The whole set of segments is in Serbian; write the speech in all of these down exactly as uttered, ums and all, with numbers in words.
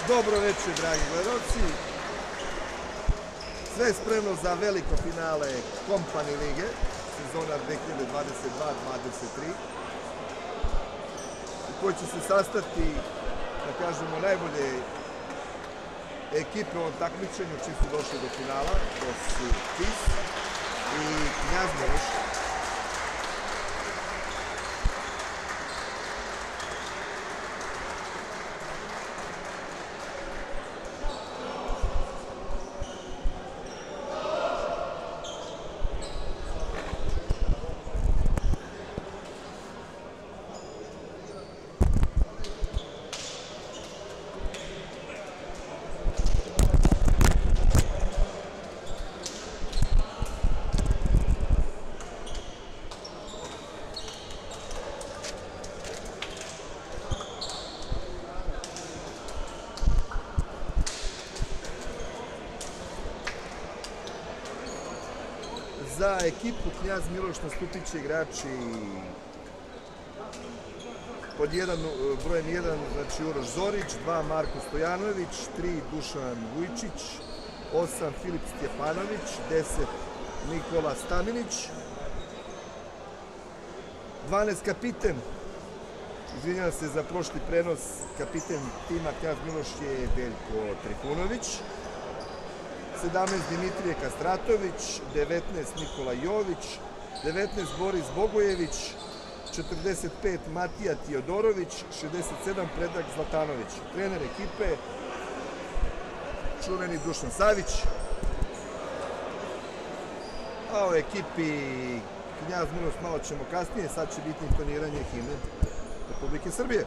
Dobro večer, dragi gledalci. Sve je spremno za veliko finale Company lige, sezona dve hiljade dvadeset dva dvadeset tri, u kojoj će se sastati, da kažemo, najbolje ekipe u ovom takmičenju čiji su došli do finala. To su Tis i Knjaz Miloš. Za ekipu Knjaz Miloš nastupit će igrači pod jedan, brojem jedan, znači Uroš Zorić, dva Marko Stojanović, tri Dušan Vujčić, osam Filip Stjepanović, deset Nikola Staminić, dvanaest kapiten, izvinjavam se za prošli prenos, kapiten tima Knjaz Miloš je Veljko Trifunović, sedamnaest Dimitrije Kastratović, devetnaest Nikola Jović, devetnaest Boris Bogojević, četrdeset pet Matija Tijodorović, šezdeset sedam Predrag Zlatanović. Trener ekipe, čuveni Dušan Savić. A o ekipi Knjaz Miloš malo ćemo kasnije, sad će biti intoniranje himne Republike Srbije.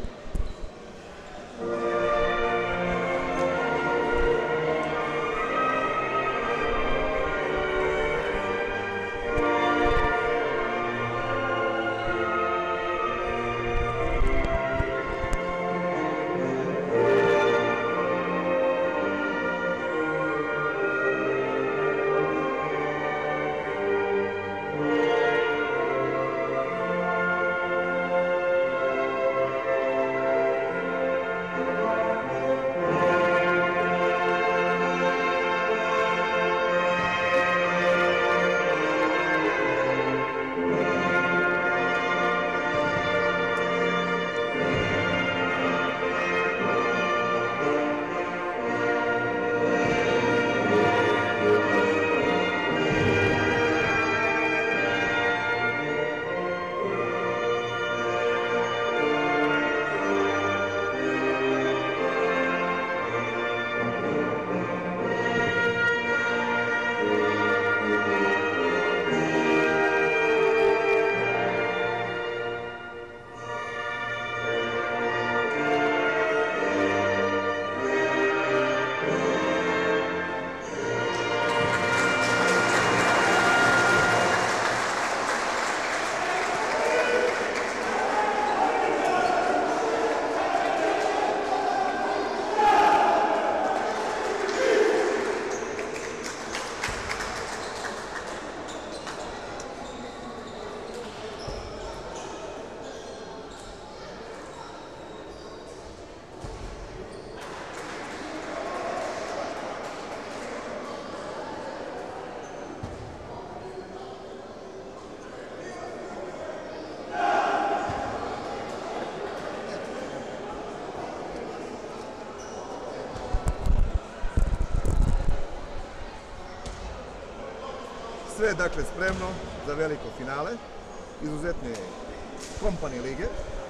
Sve je dakle spremno za veliko finale, izuzetne Company lige.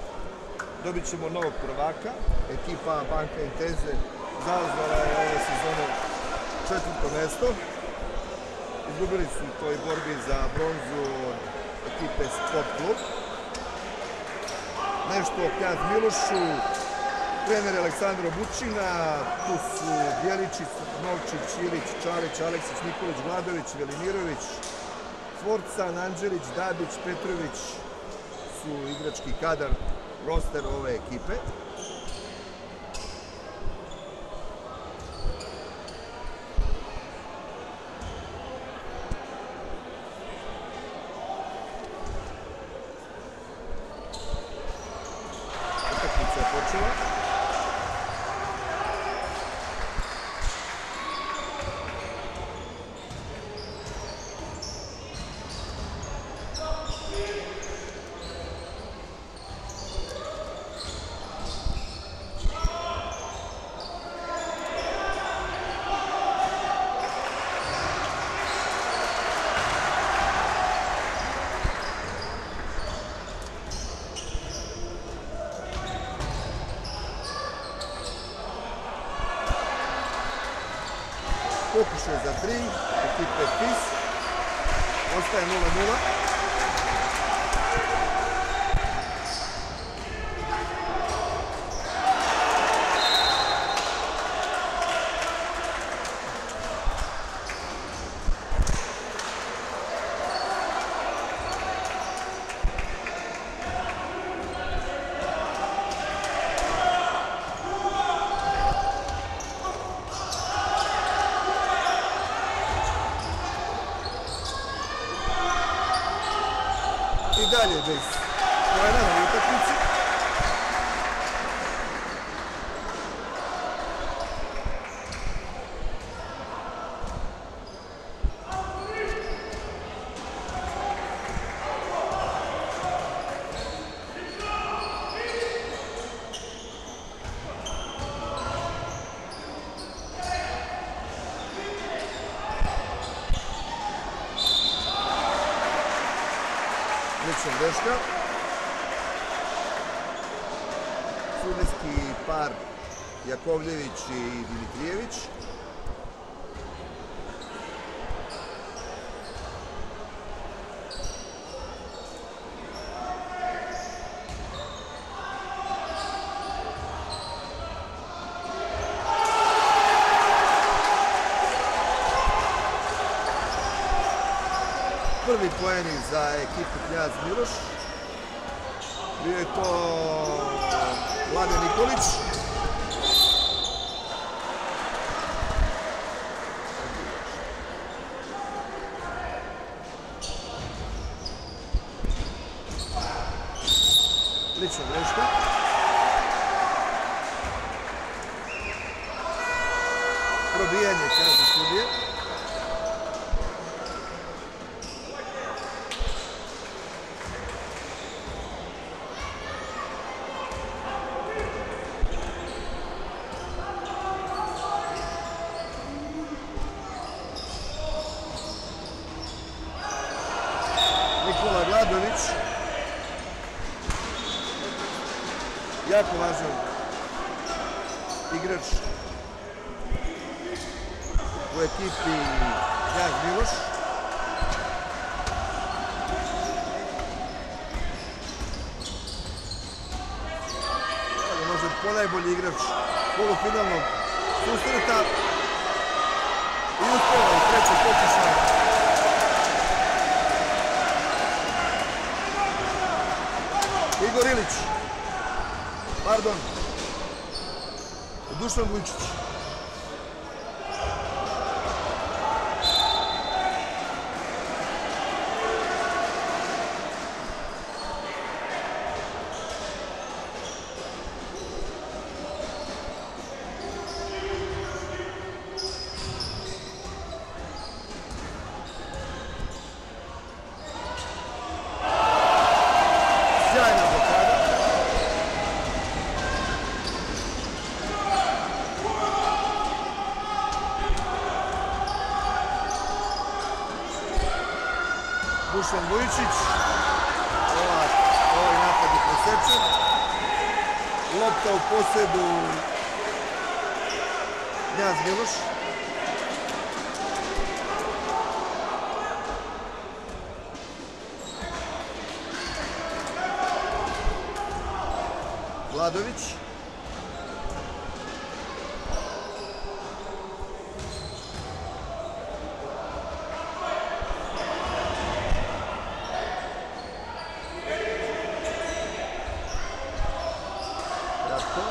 Dobit ćemo novog prvaka, ekipa Banka Inteze zauzela je ove sezone četvrto mesto. Izgubili su u toj borbi za bronzu od ekipe Sport klub. Nešto o Knjaz Milošu, trener Aleksandar Bučina, tu su Bjeličić, Novčić, Ilić, Čalić, Aleksić, Nikolić, Vladović, Velimirović, Svorcan, Anđelić, Dabić, Petrović su igrački kadar, roster ove ekipe. Utakmica je počela. pokušaj za tri, ekipe Fis. Ostaje nula nula. I dalje bez poena na utakmici. Lična greška. Sudijski par Jakovljević i Dimitrijević. Prvi poeni za ekipu Knjaz Miloš. Bio je to Vlade Nikolić. Lična greška. Probijanje, kaže sudije. Nikola Gladović, jako važan igrač u ekipi Knjaz Miloš. Možda ponajbolji igrač polufinalnog susreta i uspjeva u trećem pokušaju. Igor Ilić, pardon, Dušan Vujčić. Sjajna blokada. Dušan Vujičić. Ovaj napad je presečen. Lopta u posedu Knjaz Miloš. Vladović. Kratko.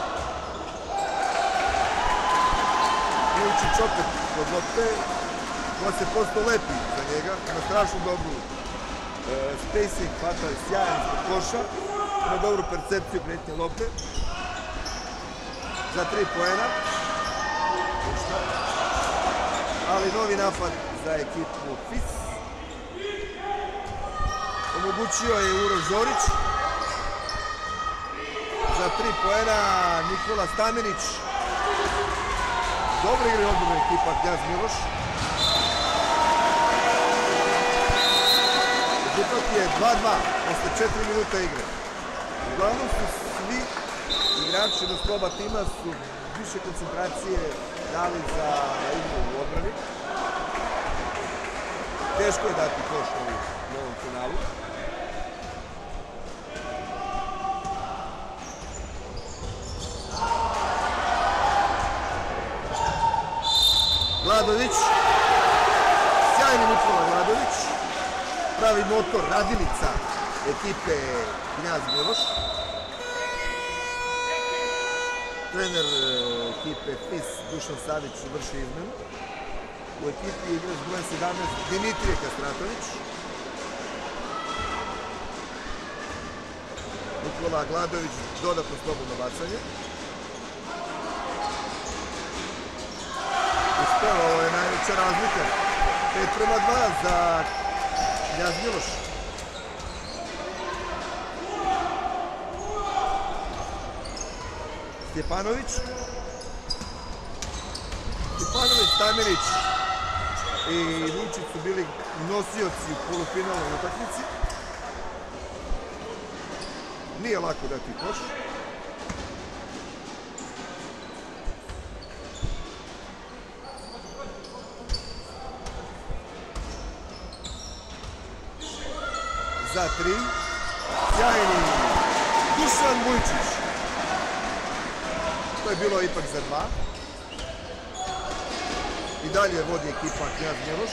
Vujičić opet kod lopte. Ko se posto lepi za njega. Ima strašnu dobru e, spacing, hvata je sjajan ispod koša. Ima dobru percepciju kretnje lopte. Za tri poena. Ali novi napad za ekipu Fis. Omogućio je Uroš Zorić. Za tri poena Nikola Stamenić. Dobro igra odbrana ekipa Knjaz Miloš. Rezultat je dva dva posle četiri minuta igre. Uglavnom su svi igrači do oba tima su više koncentracije dali za igru u odbrani. Teško je dati koš u ovom finalu. Gladović, sjajni Nikola Gladović, pravi motor, radilica ekipe Knjaz Miloš. Trener ekipe F I S Dušan Savić vrši izmenu. U ekipi igrač broj sedamnaest Dimitrije Kastratović. Nikola Gladović dodatno slobodno bacanje. Uspeo, ovo je najveća razlika. pet prema dva za Knjaz Miloš. Stjepanović. Stjepanović, Tamirić i Vučić su bili nosioci u polufinalnoj utakmici. Nije lako dati koš. Za tri. Sjajni Dušan Vujčić. To je bilo ipak za dva. I dalje vodi ekipa Knjaz Miloš.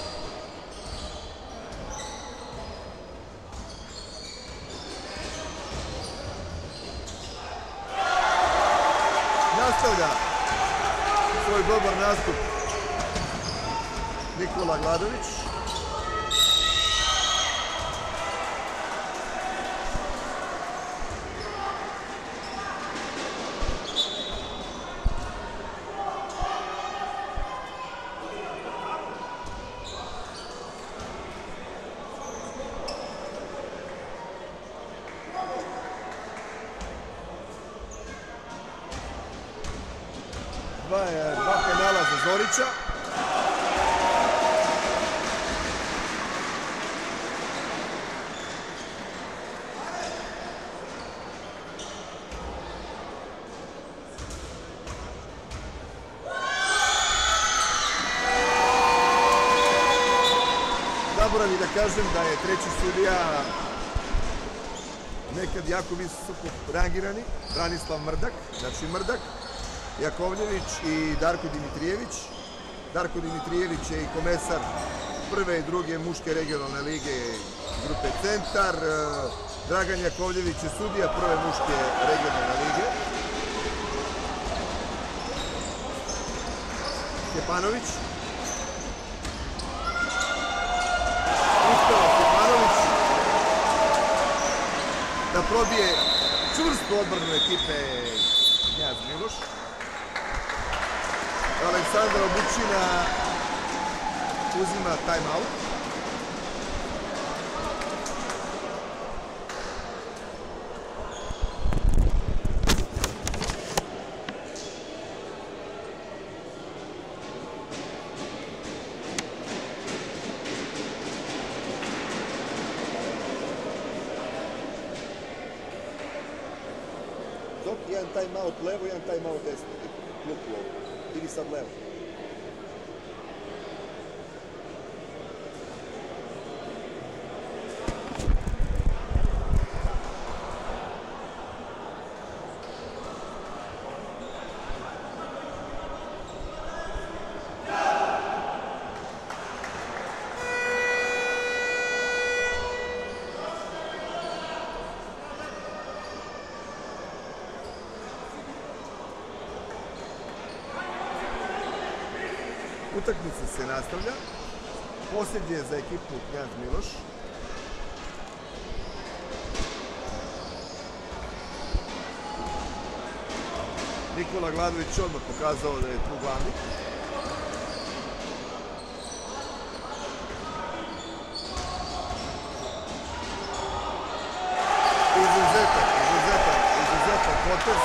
Nastavlja svoj dobar nastup Nikola Gladović. Dva penala za Zorića. Zaboravim da kažem da je treći sudija nekad jako visoko rangirani, Branislav Mrdak, znači Mrdak, Jakovljević i Darko Dimitrijević. Darko Dimitrijević je i komesar prve i druge muške regionalne lige grupe Centar. Dragan Jakovljević je sudija prve muške regionalne lige. Stjepanović. Uspeo Stjepanović da probije čvrstu odbranu ekipe Knjaz Miloš. Aleksandar Obučina uzima time-out. Dok jedan time-out levo, jedan time-out desno. Klupu ovo. Ili sad levo. Utakmica se nastavlja. Posljednje je za ekipu Knjaz Miloš. Nikola Gladović odmah pokazao da je tu glavni. Izuzetan, izuzetan, izuzetan potez.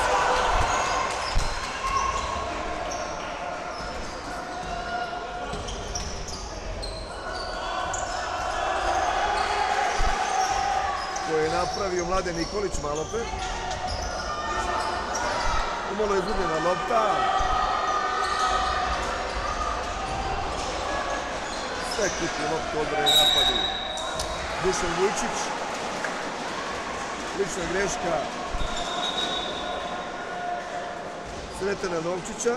Koje je napravio Mladen Nikolić malo pre. Pomalo je izgubljena lopta. Sve kupi loptu, odbrane napadu. Dušan Vujčić. Lična greška Sretena Novčića.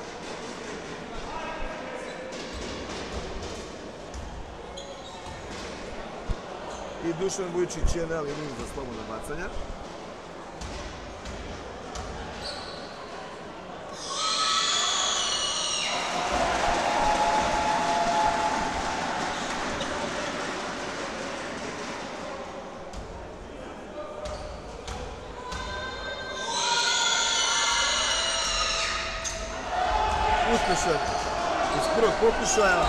I Dušan Vujčić je na liniji za slobodno bacanja. Uspešan iz prvog pokušaja.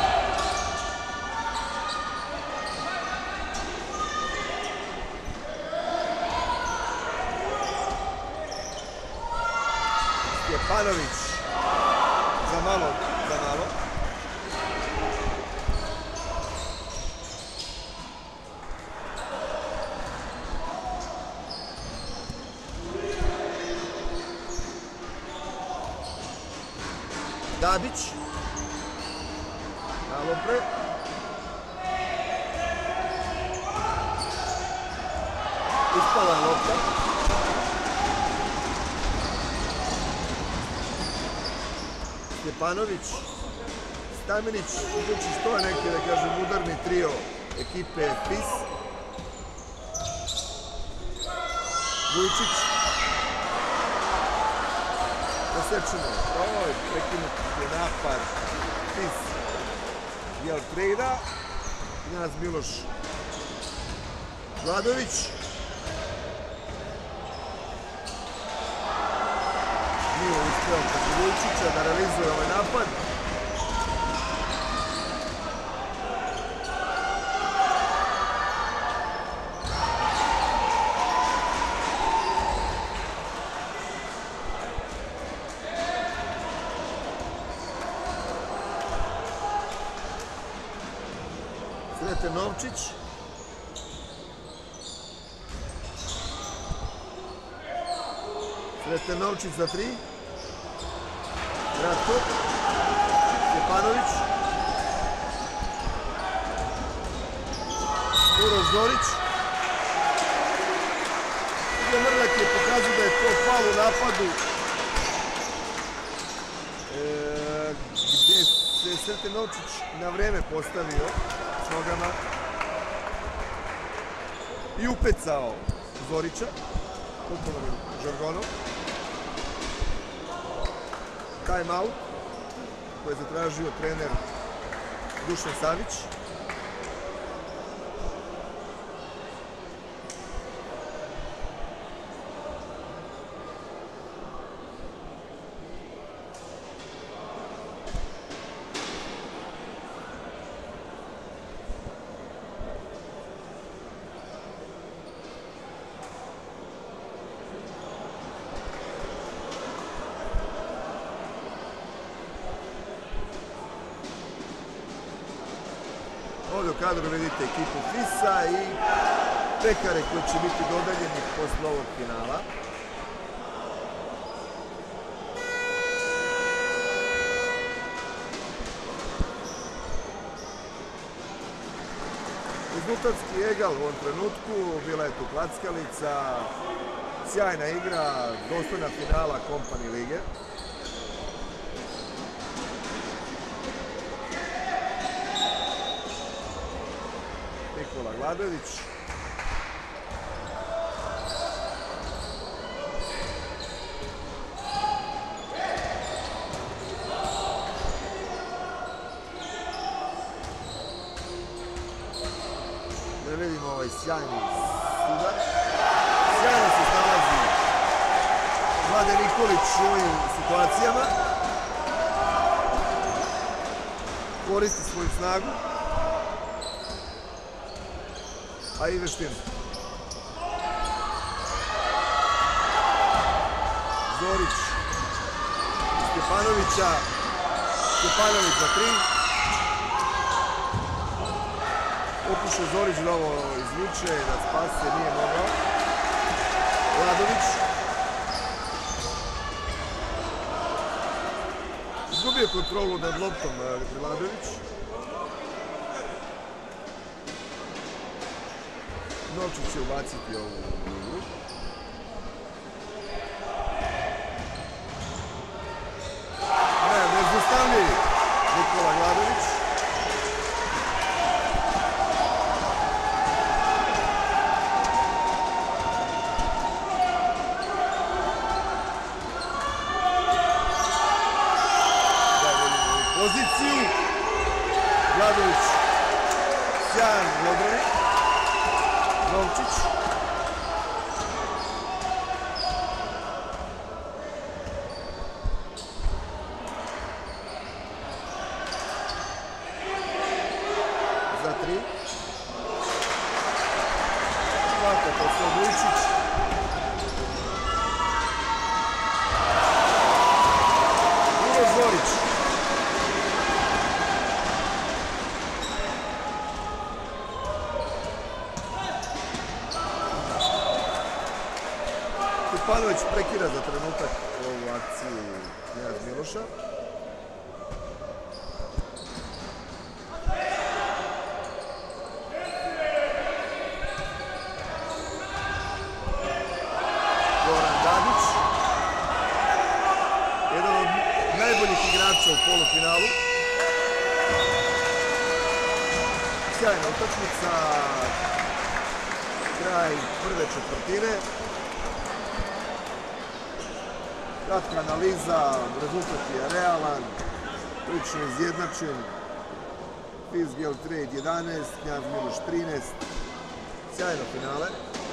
Stjepanović za malo, za malo. Dabić, malo pre. Ispala lopta. Stjepanović, Stamenić, Vučić, to je neki, da kažem, udarni trio ekipe F I S. Vujčić. Nasečeno, oj, prekinut je napad, F I S, Jel Trejda, Knjaz Miloš Vladović. Nije uspeo protiv Vujčića da realizuje ovaj napad. Sreten Novčić. Sreten Novčić za tri. Kratko. Stjepanović. Uroš Zorić. Igor Mrdak je pokazao da je to faul u napadu. E, gdje se Sreten Novčić na vreme postavio s nogama i upecao Zorića popularnim žargonom. Time out koji je zatražio trener Dušan Savić. Ovdje u kadru vidite ekipu F I S-a i pekare koji će biti dodaljeni posle ovog finala. Rezultatski egal u ovom trenutku, bila je tu klackalica, sjajna igra, dostojna finala Company lige. Nikola Gladović. Da vidimo ovaj sjajni sudar. Sjajno se snalazi Mladen Nikolić u ovim situacijama. Koristi svoju snagu, a i veštinu. Zorić Stjepanovića. Stjepanović za tri. Pokušao Zorić da ovo izvuče, da spase, nije mogao. Vladović. izgubio kontrolu nad loptom Vladović. Novčić će ubaciti ovu igru. Ne, nezustavljivi Nikola Gladović. Poziciju. Gladović sjajan u obrani. Novčić. Za tri. Svakako Sladujčić. Uroš Zorić. Stepanović prekida za trenutak ovu akciju Knjaz Miloša. Goran Dadić. Jedan od najboljih igrača u polufinalu. Sjajna utakmica. Kraj prve četvrtine. Kratka analiza, rezultat je realan, prilično izjednačen. Fitzgerald Trade jedanaest, Knjaz Miloš trinaest. Sjajno finale.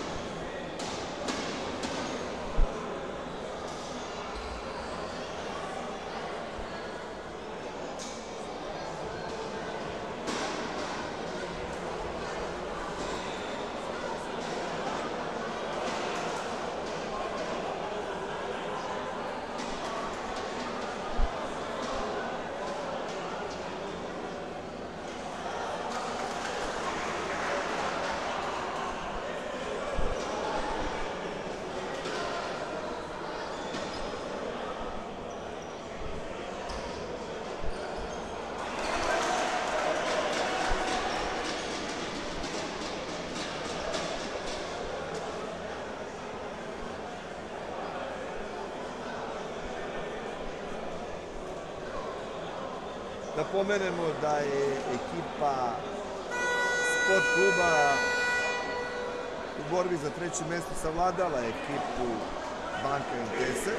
Da pomenemo da je ekipa Sport kluba u borbi za treće mjesto savladala ekipu Banka Intese.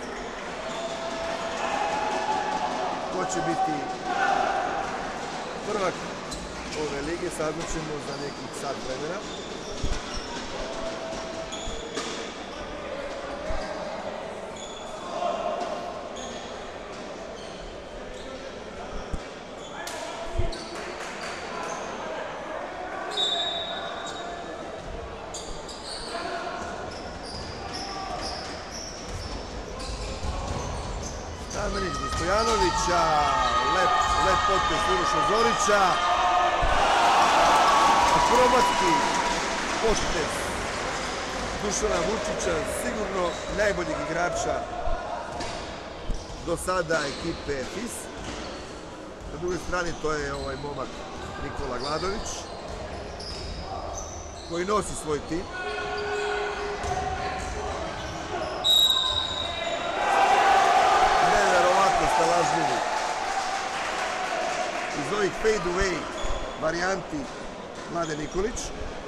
Ko će biti prvak ove lige saznaćemo za nekih sat vremena. Damjanić do Stojanovića, lep, lep potez Uroša Zorića, akrobatski potez Dušana Vučića, sigurno najboljeg igrača do sada ekipe F I S. Na drugoj strani to je ovaj momak Nikola Gladović, koji nosi svoj tim. Lažljivi. Iz ovih fade away varijanti Mlade Nikolić.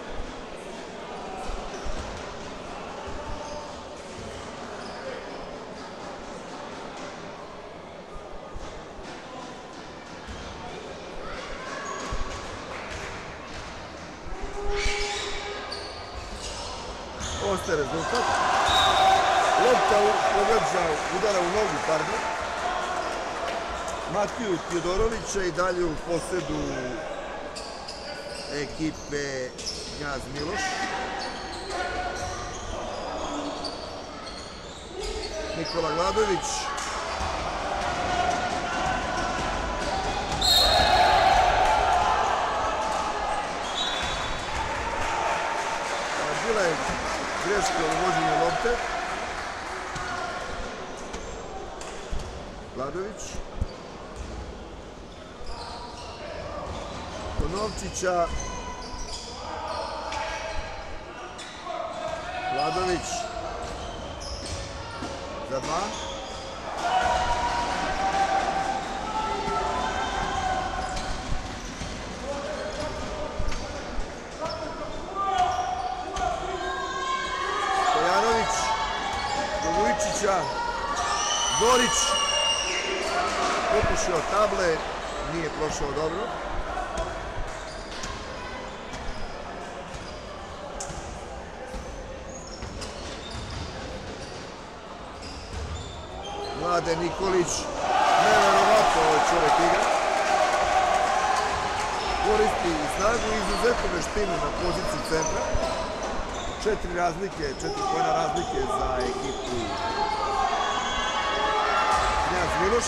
Ostaje rezultat. Lopta pogađa, udara u nogu, pardon. Matiju Tjodorovića i dalje u posedu ekipe Knjaz Miloš. Nikola Gladović. Bila je greška u vođenju lopte. Gladović. Novčića. Vladović za dva. Stojanović do Vujčića. Zorić pokušao table, nije prošao dobro. Mladen Nikolić, neverovatno ovaj čovjek igra. Koristi i snagu i izuzetnu veštinu na poziciji centra. Četiri razlike, četiri pojena razlike za ekipu Knjaz Miloš.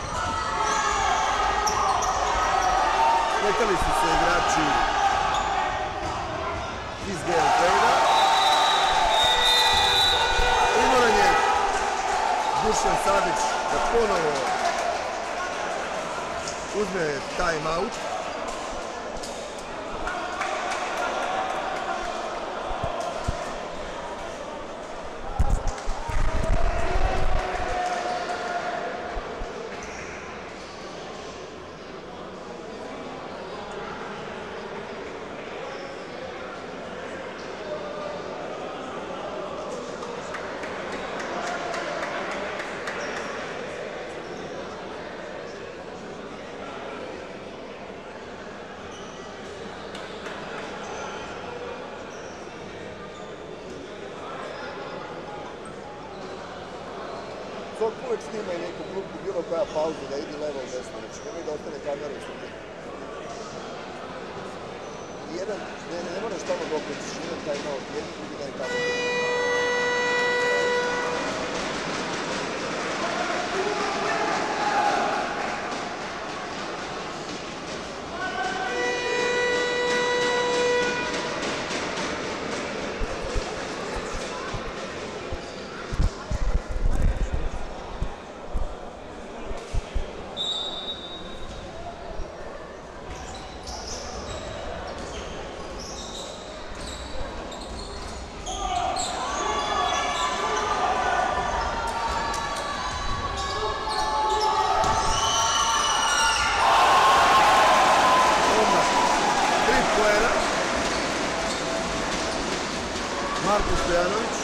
Smetali su se igrači iz G L Trade-a. Umoran je Dušan Savić da ponovo uzme time out. Uvek snima i neku grupu, bilo koja pauza, da ide levo u desno, znači nemoj da ostane kamera u sredi. Jedan, ne, ne, ne moraš tamo da okrećiš, jedan time out, jedan drugi daj tamo. Marko Stojanović.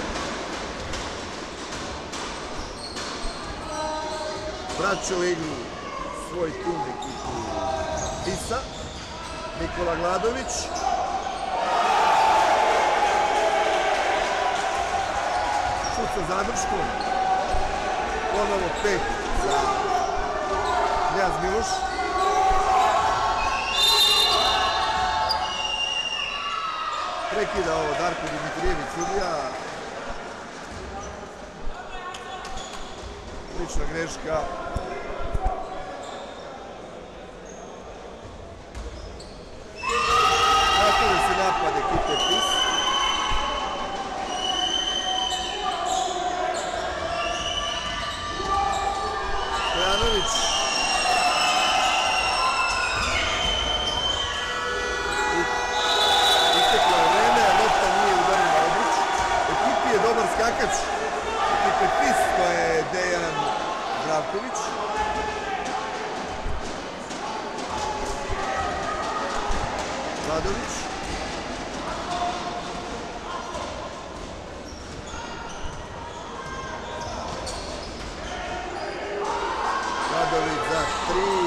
Vraća u igru svoj tim ekipu Tisa. Nikola Gladović. Šut sa zadrškom. Ponovo pet za Knjaz Miloš. Prekida ovo Darko Dimitrijević sudija. Lična greška. Nastavlja se napad ekipe Tis. Stojanović. Dobar skakač ekipe Tis, to je Dejan Zdravković. Vladović. Vladović za tri.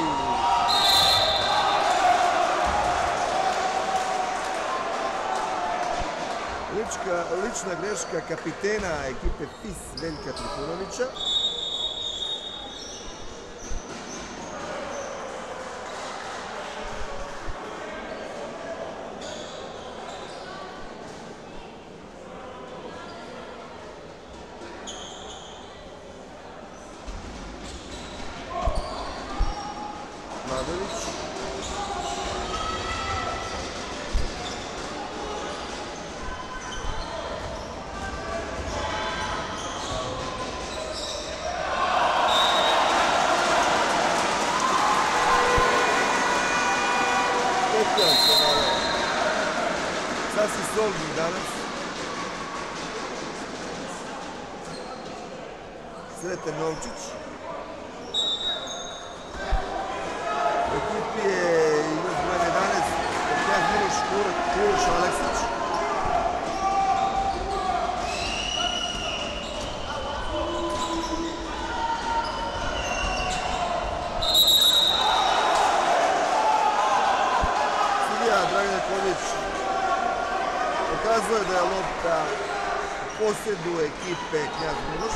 Lična greška kapitena ekipe Tis Veljka Trifunovića. Vladović. Škrijan se naveo. Sasvim solidni danas. Sreten Novčić. U ekipi je igrač broj jedanaest, Knjaz Miloš Uroš Aleksić. Sudija Dragan Jaković pokazuje da je lopta u posjedu ekipe Knjaz Miloš.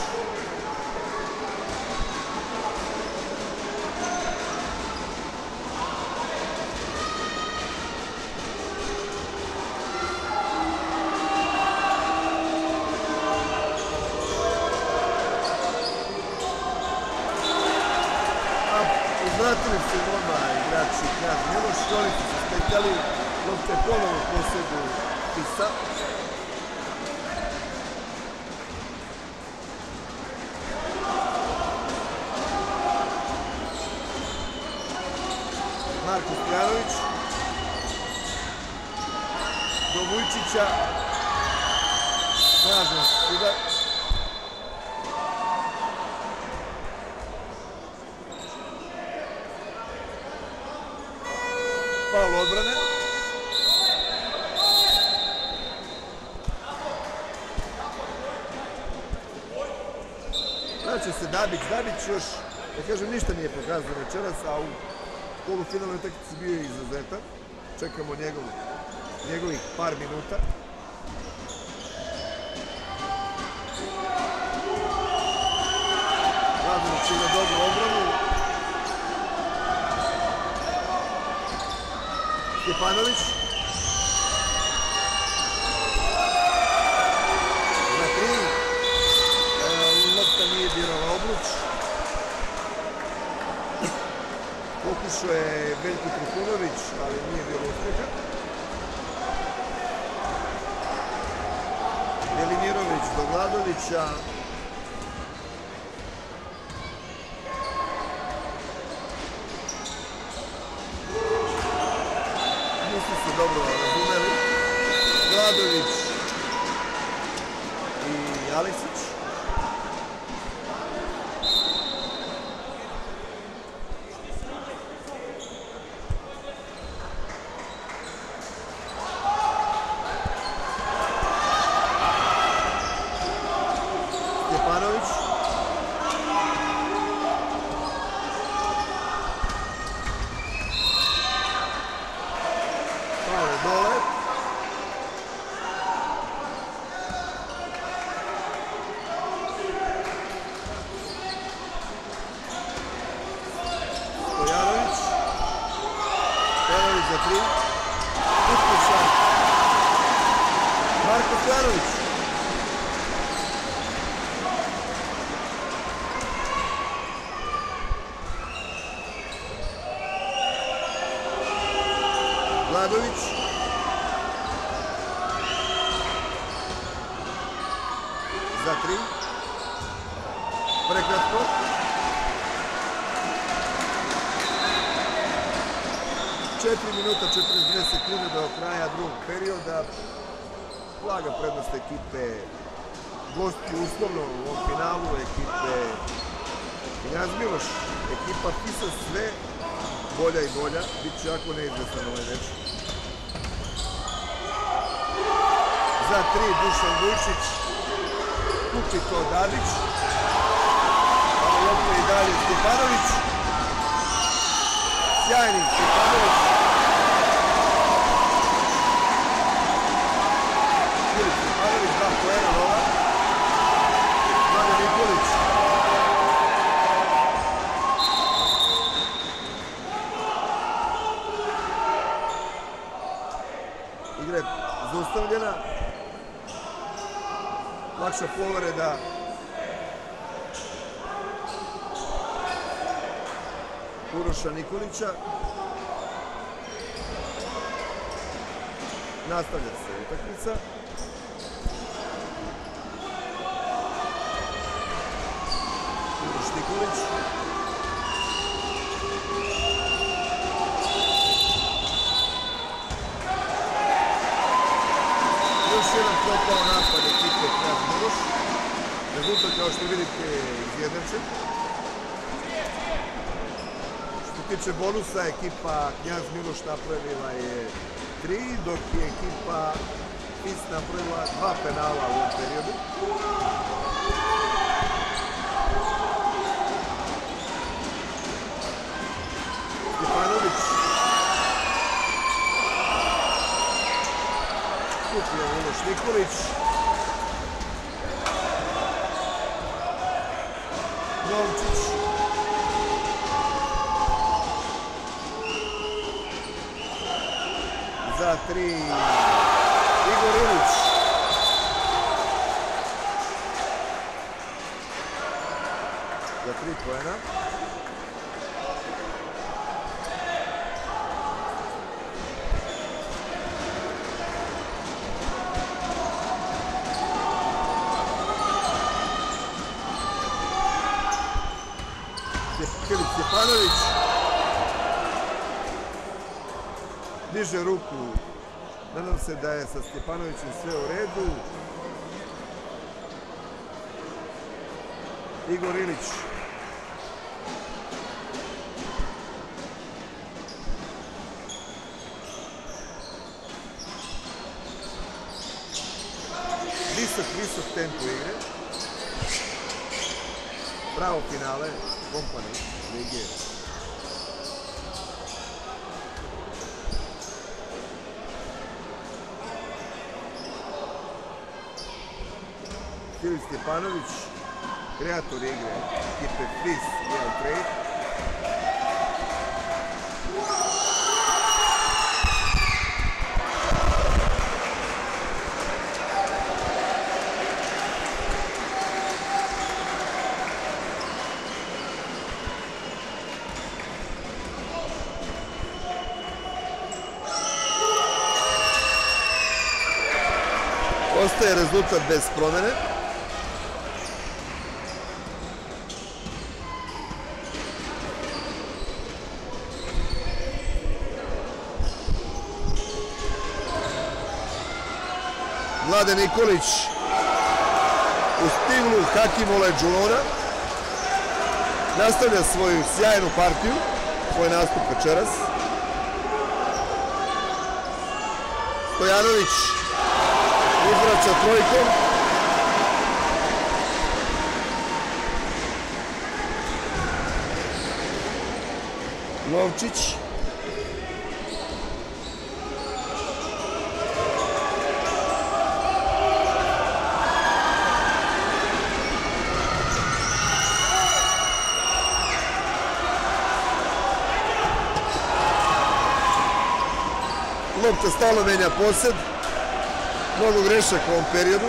Vratili su odmah igrači Knjaz Miloš, oni su se stekali, lopta je ponovo u posjedu Tisa. Marko Stojanović do Vujčića, snažan udar. Faul odbrane. Vraća se Dabić. Dabić još, da kažem, ništa nije pokazao večeras, a u polufinalnoj utakmici bio je izuzetan. Čekamo njegov, njegovih par minuta. Radnić ima dobru odbranu. Stjepanović. Za tri. Lopta nije dirala obruč. Pokušao je Veljko Trifunović, ali nije bilo uspjeha. Velimirović do Gladovića. Nisu se dobro razumeli. Gladović i Aleksić. Stjepanović. Malo dole. Stojanović. Stojanović za tri. Uspješan. Marko Stojanović. Gladović. Za tri. Prekratko. četiri minuta četrdeset dvije sekunde do kraja drugog perioda. Blaga prednost ekipe gosti uslovno u ovom finalu, ekipe Knjaz Miloš. Ekipa Tisa sve bolja i bolja, bit će jako neizvestan ovaj meč. Za tri Dušan Vujčić, kupi to Dabić, ali opet i dalje Stjepanović. Sjajni Stjepanović. Filip Stjepanović, dva poena nova. Mladen Nikolić. Igra je zaustavljena. Lakša povreda. Uroša Nikolića. Nastavlja se utakmica. Uroš Nikolić. jedan propao napad ekipe Knjaz Miloš. Rezultat, kao što vidite, izjednačen. Što se tiče bonusa, ekipa Knjaz Miloš napravila je tri, dok je ekipa Fis napravila dva penala u ovom periodu. Stjepanović kupio Miloš Nikolić. Novčić. Za tri Igor Ilić. Za tri poena. Filip Stjepanović diže ruku, nadam se da je sa Stjepanovićem sve u redu. Igor Ilić. Visok, visok tempo igre. Pravo finale Kompani Lige. Filip Stjepanović, kreator igre ekipe Fis Real Trade. Ostaje rezultat bez promene. Mladen Nikolić u stilu Hakimula Đulona nastavlja svoju sjajnu partiju, svoj nastup večeras. Stojanović uzvraća trojkom. Lovčić. Lopta stalno menja posed. Mnogo grešaka u ovom periodu.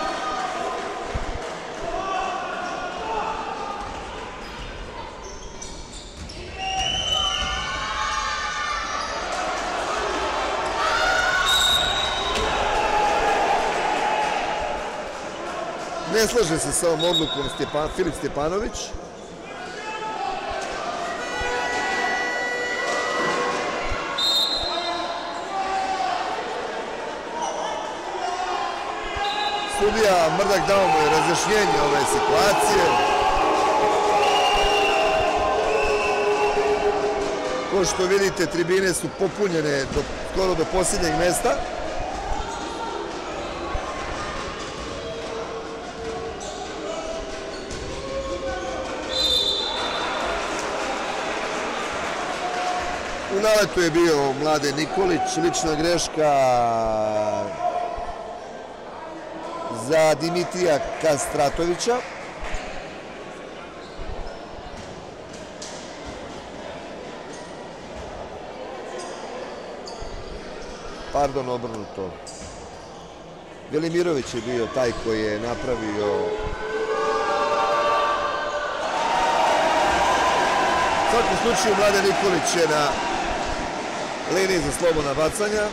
Ne slaže se sa ovom odlukom Stjepan, Filip Stjepanović. Sudija Mrdak dao mu je razjašnjenje ove situacije. Kao što vidite, tribine su popunjene do, skoro do posljednjeg mesta. U naletu je bio Mladen Nikolić, lična greška za Dimitrija Kastratovića. Pardon, obrnuto. Velimirović je bio taj koji je napravio u svakom slučaju Mladen Nikolić je na liniji za slobodna bacanja.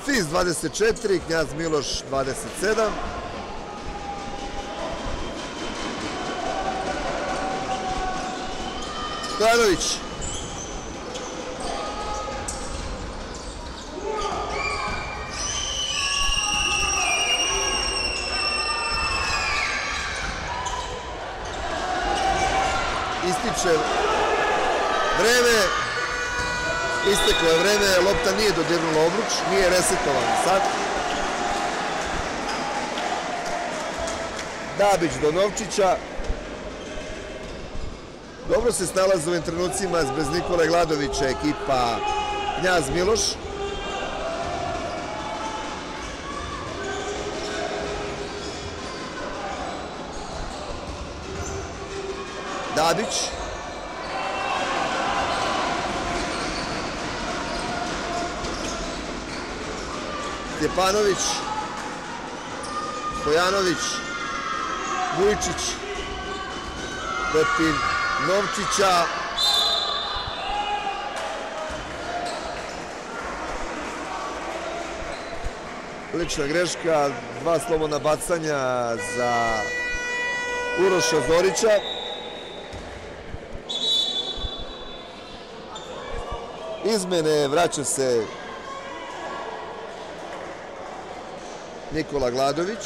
Fis dvadeset četiri, Knjaz Miloš dvadeset sedam. Stojanović. Ističe vreme, isteklo je vreme, lopta nije dodirnula obruč, nije resetovan sad. Dabić do Novčića. Dobro se snalaze u ovim trenucima bez Nikole Gladovića ekipa Knjaz Miloš. Dabić. Stjepanović. Stojanović. Vujčić. Protiv Novčića. Lična greška, dva slobodna bacanja za Uroša Zorića. Izmene, vraća se Nikola Gladović.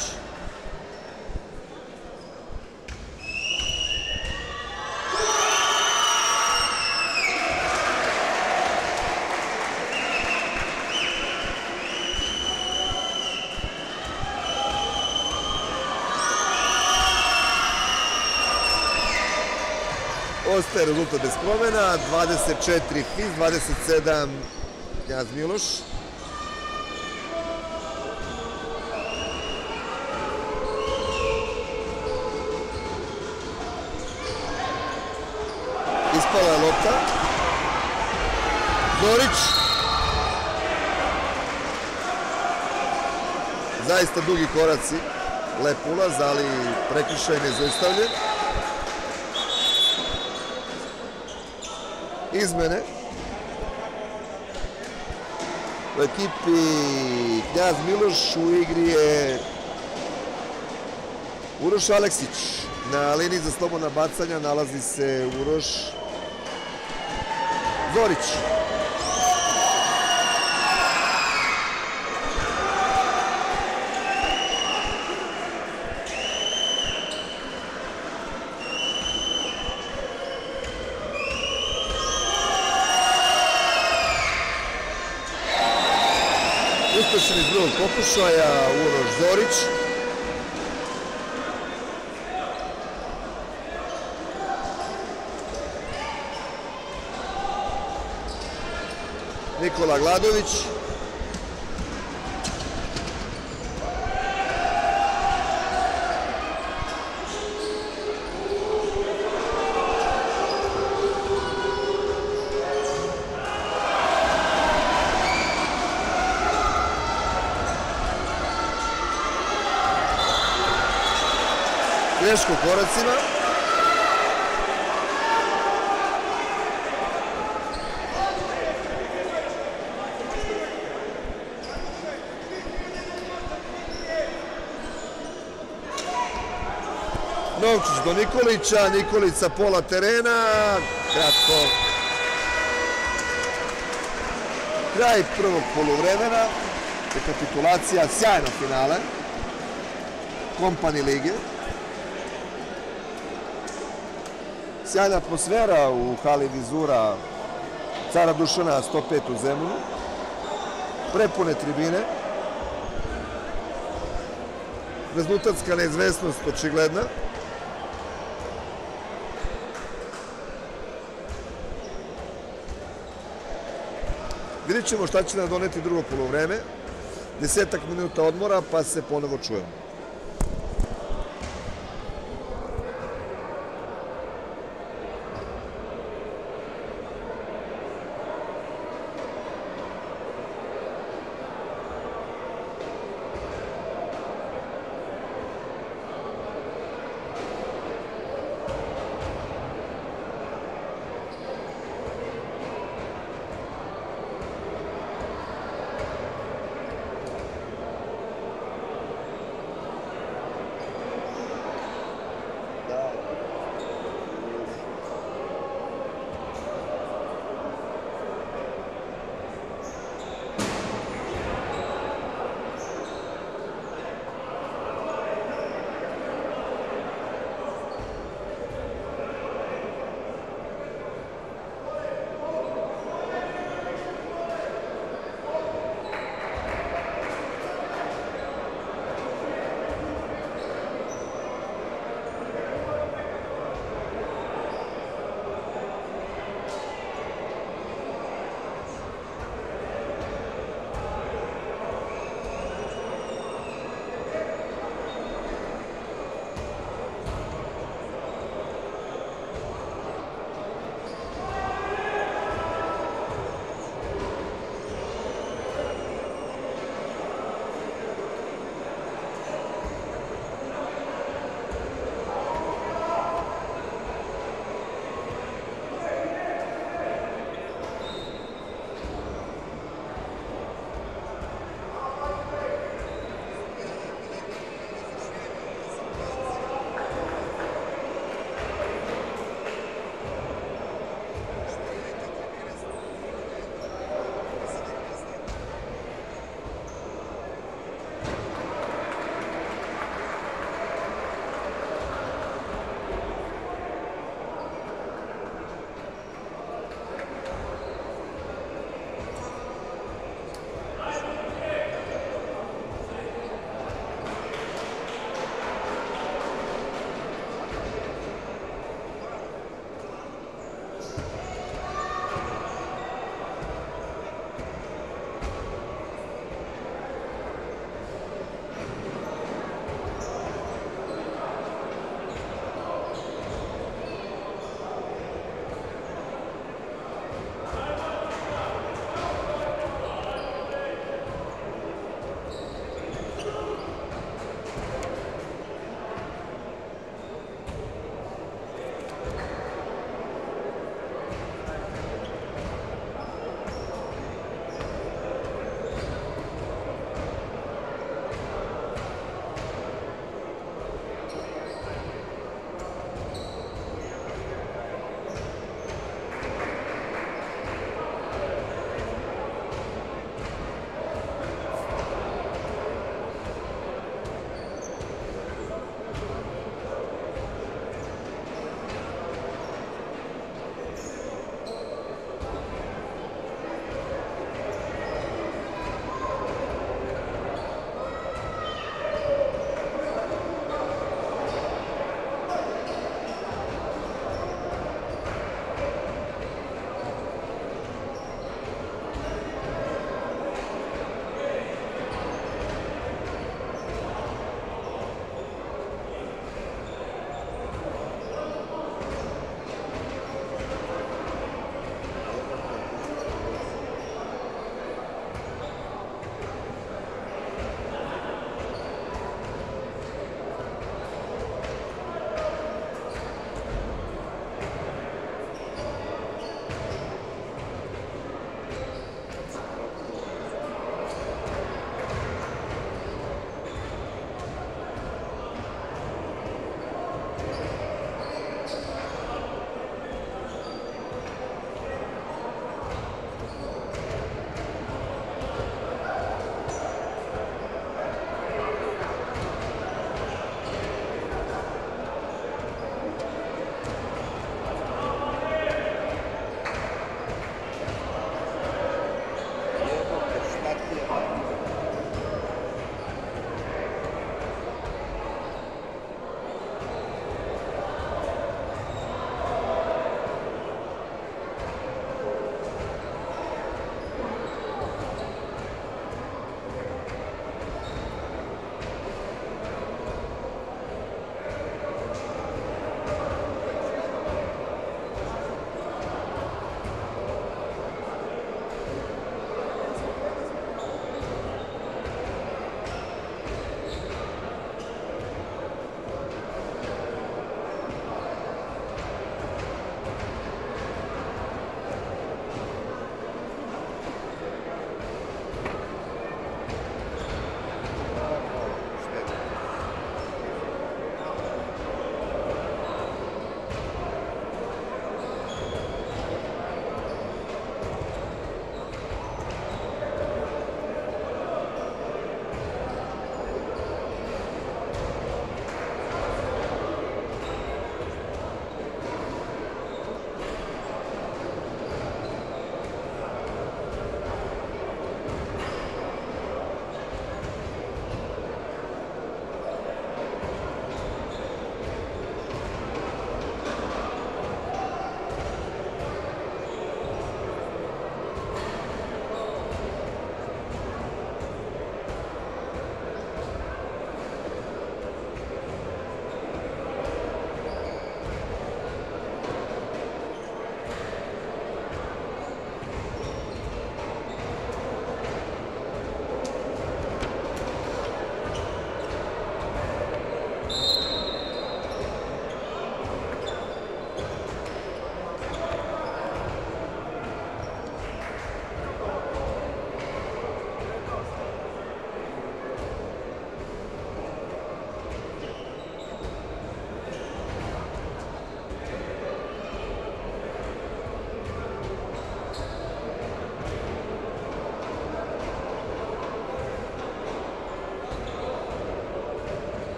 Ostaje rezultat bez promjena, dvadeset četiri Fis, dvadeset sedam Knjaz Miloš. Ispala je lopta. Zorić. Zaista dugi koraci, lep ulaz, ali prekršaj nezaustavljen. Izmene u ekipi Knjaz Miloš, u igri je Uroš Aleksić. Na liniji za slobodna bacanja nalazi se Uroš Zorić. Uspešan iz drugog pokušaja Uroš Zorić. Nikola Gladović. Greško koracima. Novčić do Nikolića, Nikolić sa pola terena, kratko. Kraj prvog poluvremena, rekapitulacija, sjajno finale Kompani lige. Sjajna atmosfera u hali Vizura Cara Dušana sto pet u Zemunu. Prepune tribine. Rezultatska neizvesnost očigledna. Vidjet ćemo šta će nam doneti drugo poluvreme. Desetak minuta odmora pa se ponovo čujemo.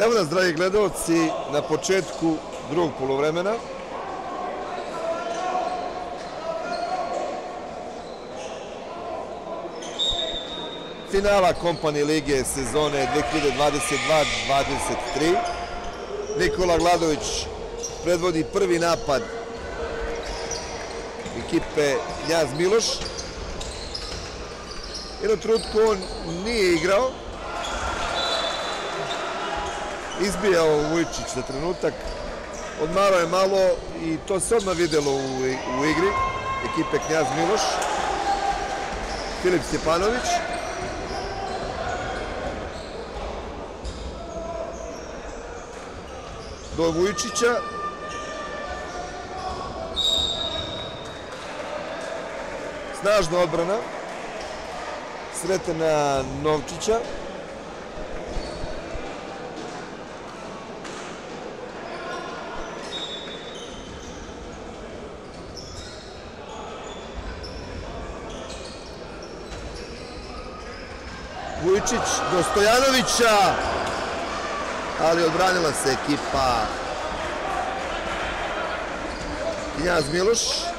Evo nas, dragi gledalci, na početku drugog poluvremena. Finala Company lige sezone dve hiljade dvadeset dva dvadeset tri. Nikola Gladović predvodi prvi napad ekipe Knjaz Miloš. Jednom trenutku on nije igrao. Izbijao Vujičić za trenutak. Odmarao je malo i to se odmah vidjelo u igri ekipe Knjaz Miloš. Filip Stjepanović. Do Vujičića. Snažna odbrana. Sretena Novčića. Vujičić do Stojanovića. Ali odbranila se ekipa Knjaz Miloš.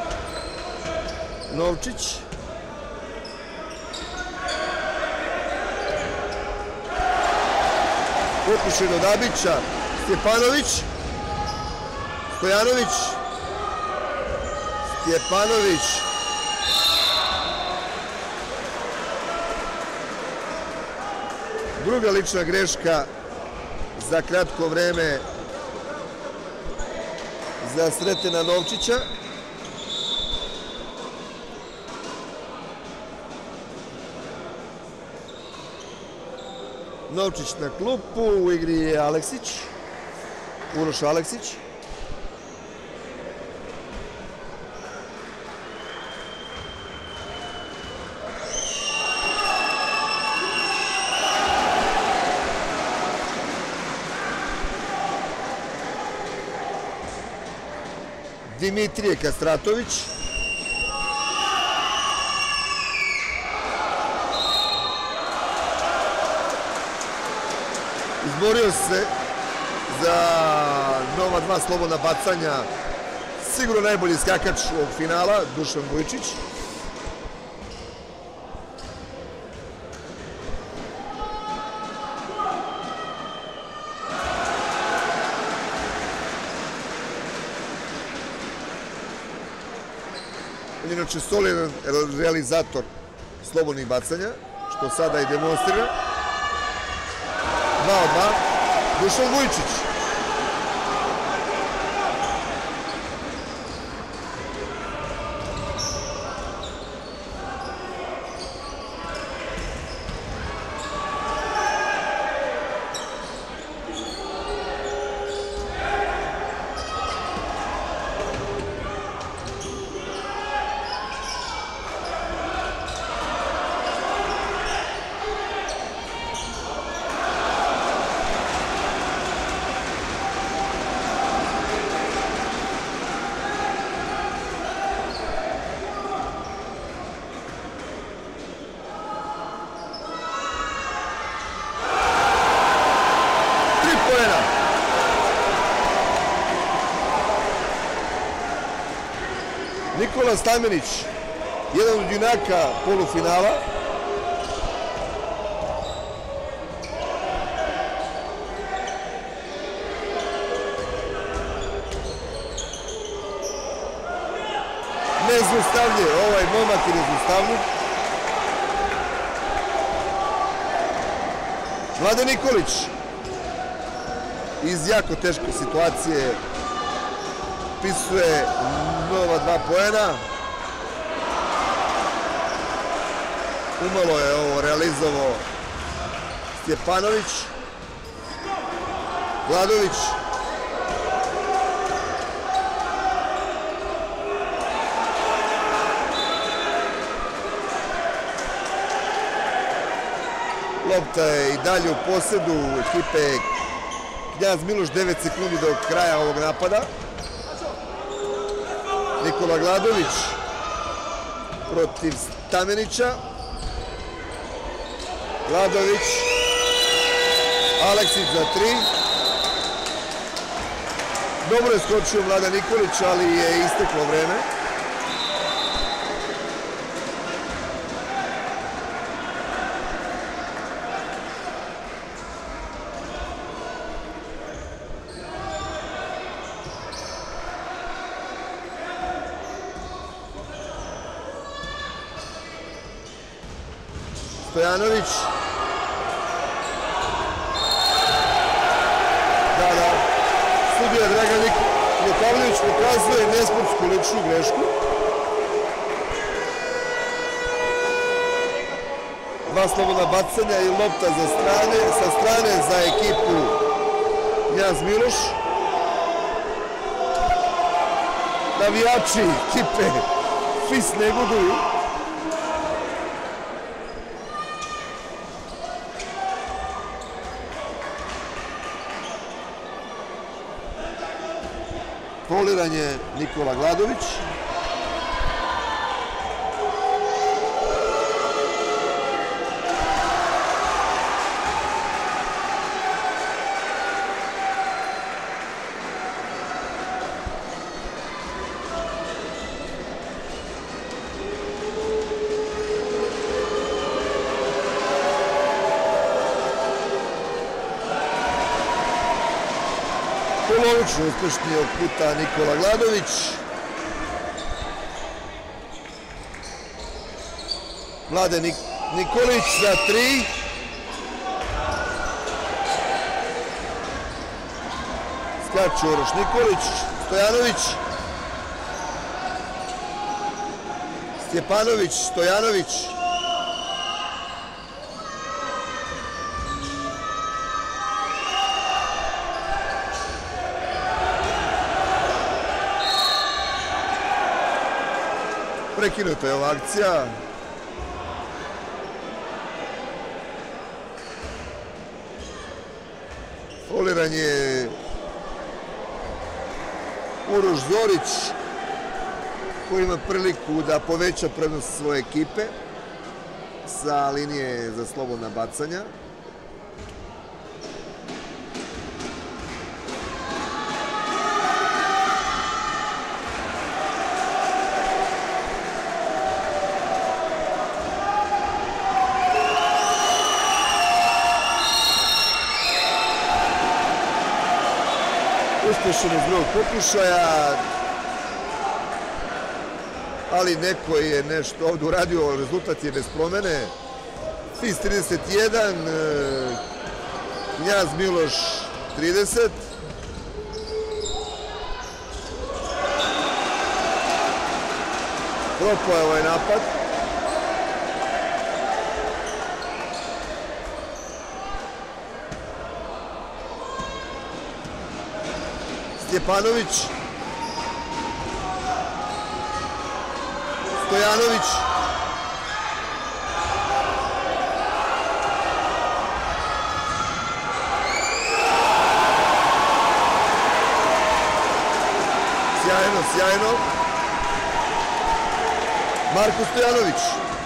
Novčić. Pokušaj do Dabića. Stjepanović. Stojanović. Stjepanović. Druga lična greška za kratko vreme za Sretena Novčića. Novčić na klupu, u igri je Aleksić, Uroš Aleksić. Dimitrije Kastratović. Izborio se za nova dva slobodna bacanja. Sigurno najbolji skakač ovog finala, Dušan Vujičić. On je inače solidan realizator slobodnih bacanja, što sada i demonstrira. dva od dva. Dušan Vujičić. Nikola Stamenić, jedan od junaka polufinala. Nezaustavljiv, ovaj momak je nezaustavljiv. Mladen Nikolić iz jako teške situacije pisuje nova dva poena. Umalo je ovo realizovao Stjepanović. Gladović. Lopta je i dalje u posedu ekipe Knjaz Miloš, devet sekundi do kraja ovog napada. Nikola Gladović protiv Stamenića. Gladović. Aleksić za tri. Dobro je skočio Vlada Nikolić, ali je isteklo vreme. Stojanović. Da, da. Sudija Dragan Ljukavljević pokazuje nesportsku ličnu grešku. Dva slobodna bacanja i lopta za strane, sa strane za ekipu Knjaz Miloš. Navijači ekipe Fis ne guduju. Fauliran je Nikola Gladović. Polovično uspešni ovog puta Nikola Gladović. Mlade Nikolić za tri. Skače Uroš Nikolić. Stojanović. Stjepanović. Stojanović. Prekinuta je ova akcija. Fauliran je Uroš Zorić, koji ima priliku da poveća prednost svoje ekipe sa linije za slobodna bacanja. Uspešan iz drugog pokušaja, ali neko je nešto ovdje uradio, rezultat je bez promene. Fis trideset jedan, Knjaz Miloš trideset. Propao je ovaj napad. Stjepanović. Stojanović. Sjajno, sjajno. Marko Stojanović.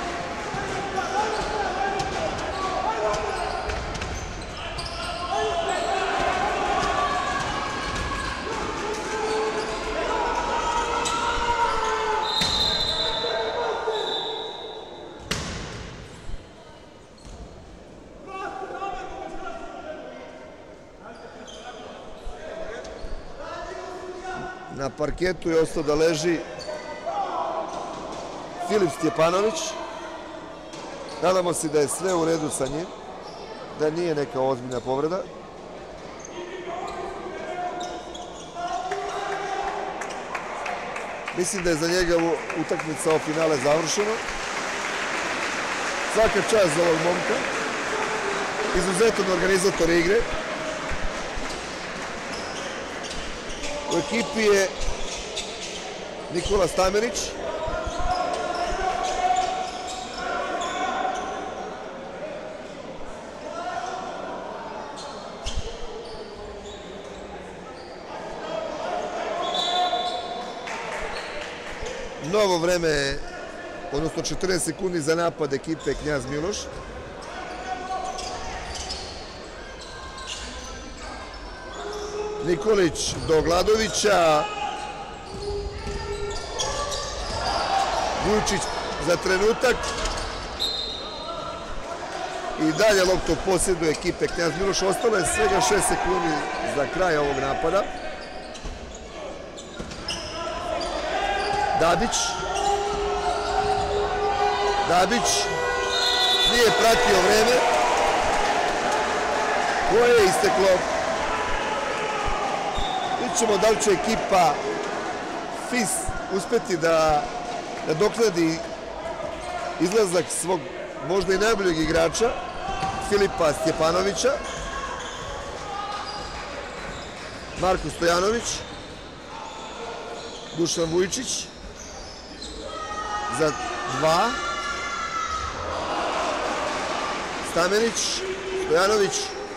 Na parketu je ostao da leži Filip Stjepanović. Nadamo se da je sve u redu sa njim, da nije neka ozbiljna povreda. Mislim da je za njega utakmica o finale završena. Svaka čast za ovog momka. Izuzetan organizator igre. U ekipi je Nikola Stamenić. Novo vreme, odnosno četrnaest sekundi za napad ekipe Knjaz Miloš. Nikolić do Gladovića. Vučić za trenutak. I dalje loptu posjeduje ekipe Knjaz Miloš. Ostalo je svega šest sekundi za kraj ovog napada. Dabić. Dabić nije pratio vreme koje je isteklo. Vidjet ćemo da li će ekipa F I S uspeti da nadoknadi izlazak svog možda i najboljeg igrača Filipa Stjepanovića. Marko Stojanović. Dušan Vujčić za dva. Stamenić, Stojanović.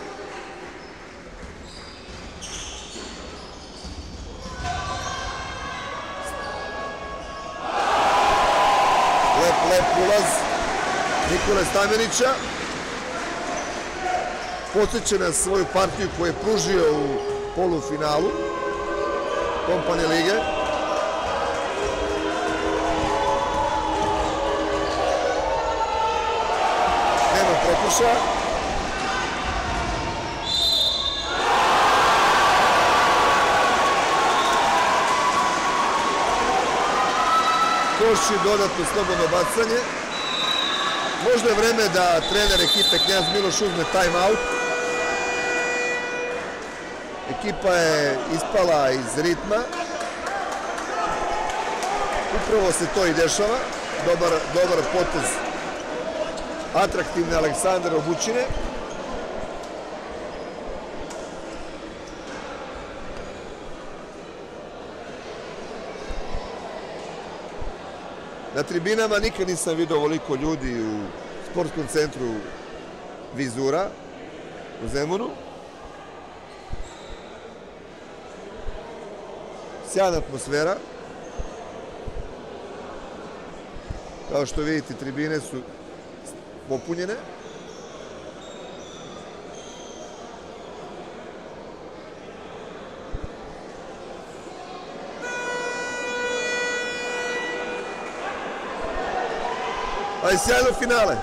Lep, lep ulaz Nikole Stamenića. Podsjeća na svoju partiju koju je pružio u polufinalu Kompani lige. Nema propuša. Koši dodatno slobodno bacanje. Možda je vreme da trener ekipe Knjaz Miloš uzme time out. Ekipa je ispala iz ritma. Upravo se to i dešava. Dobar, dobar potez atraktivne Aleksandra Obućine. Na tribinama nikad nisam vidio ovoliko ljudi u sportskom centru Vizura u Zemunu. Sjajna atmosfera. Kao što vidite, tribine su popunjene. A i sjajno finale.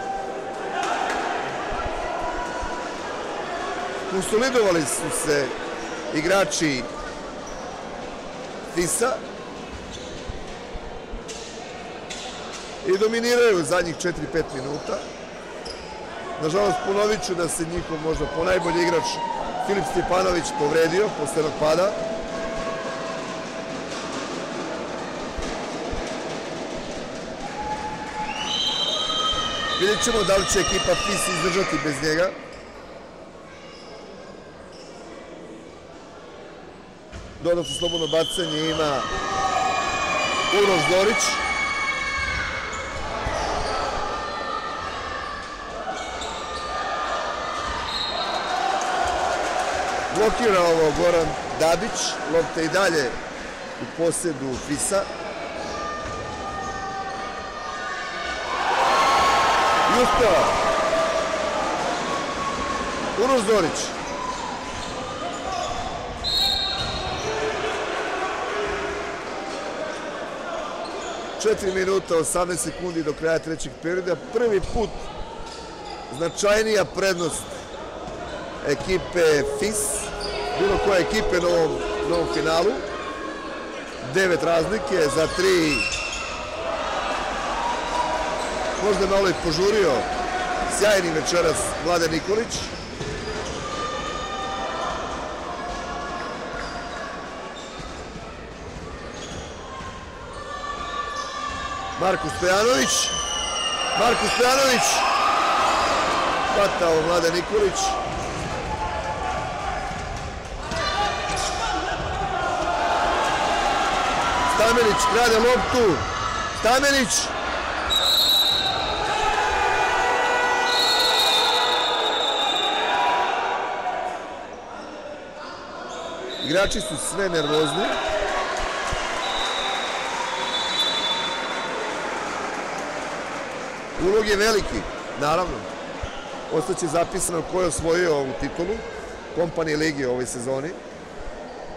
Konsolidovali su se igrači F I S-a i dominiraju zadnjih četiri pet minuta. Nažalost, ponovit ću da se njihov možda ponajbolji igrač Filip Stjepanović povredio posle jednog pada. Vidjet ćemo da li će ekipa F I S izdržati bez njega. Dodatno slobodno bacanje ima Uroš Zorić. Blokira ovo Goran Dabić. Lopta i dalje u posjedu F I S-a. I uspeva. Uroš Zorić. četiri minuta, osamnaest sekundi do kraja trećeg perioda. Prvi put značajnija prednost ekipe F I S, bilo koje ekipe na ovom, na ovom finalu. Devet razlike za tri. Možda je malo i požurio sjajni večeras Mladen Nikolić. Marko Stojanović. Marko Stojanović. Hvatao Mladen Nikolić. Stamenić krade loptu. Stamenić. Igrači su sve nervozni. Ulog je veliki, naravno. Ostaće zapisano ko je osvojio ovu titulu Kompani lige u ovoj sezoni.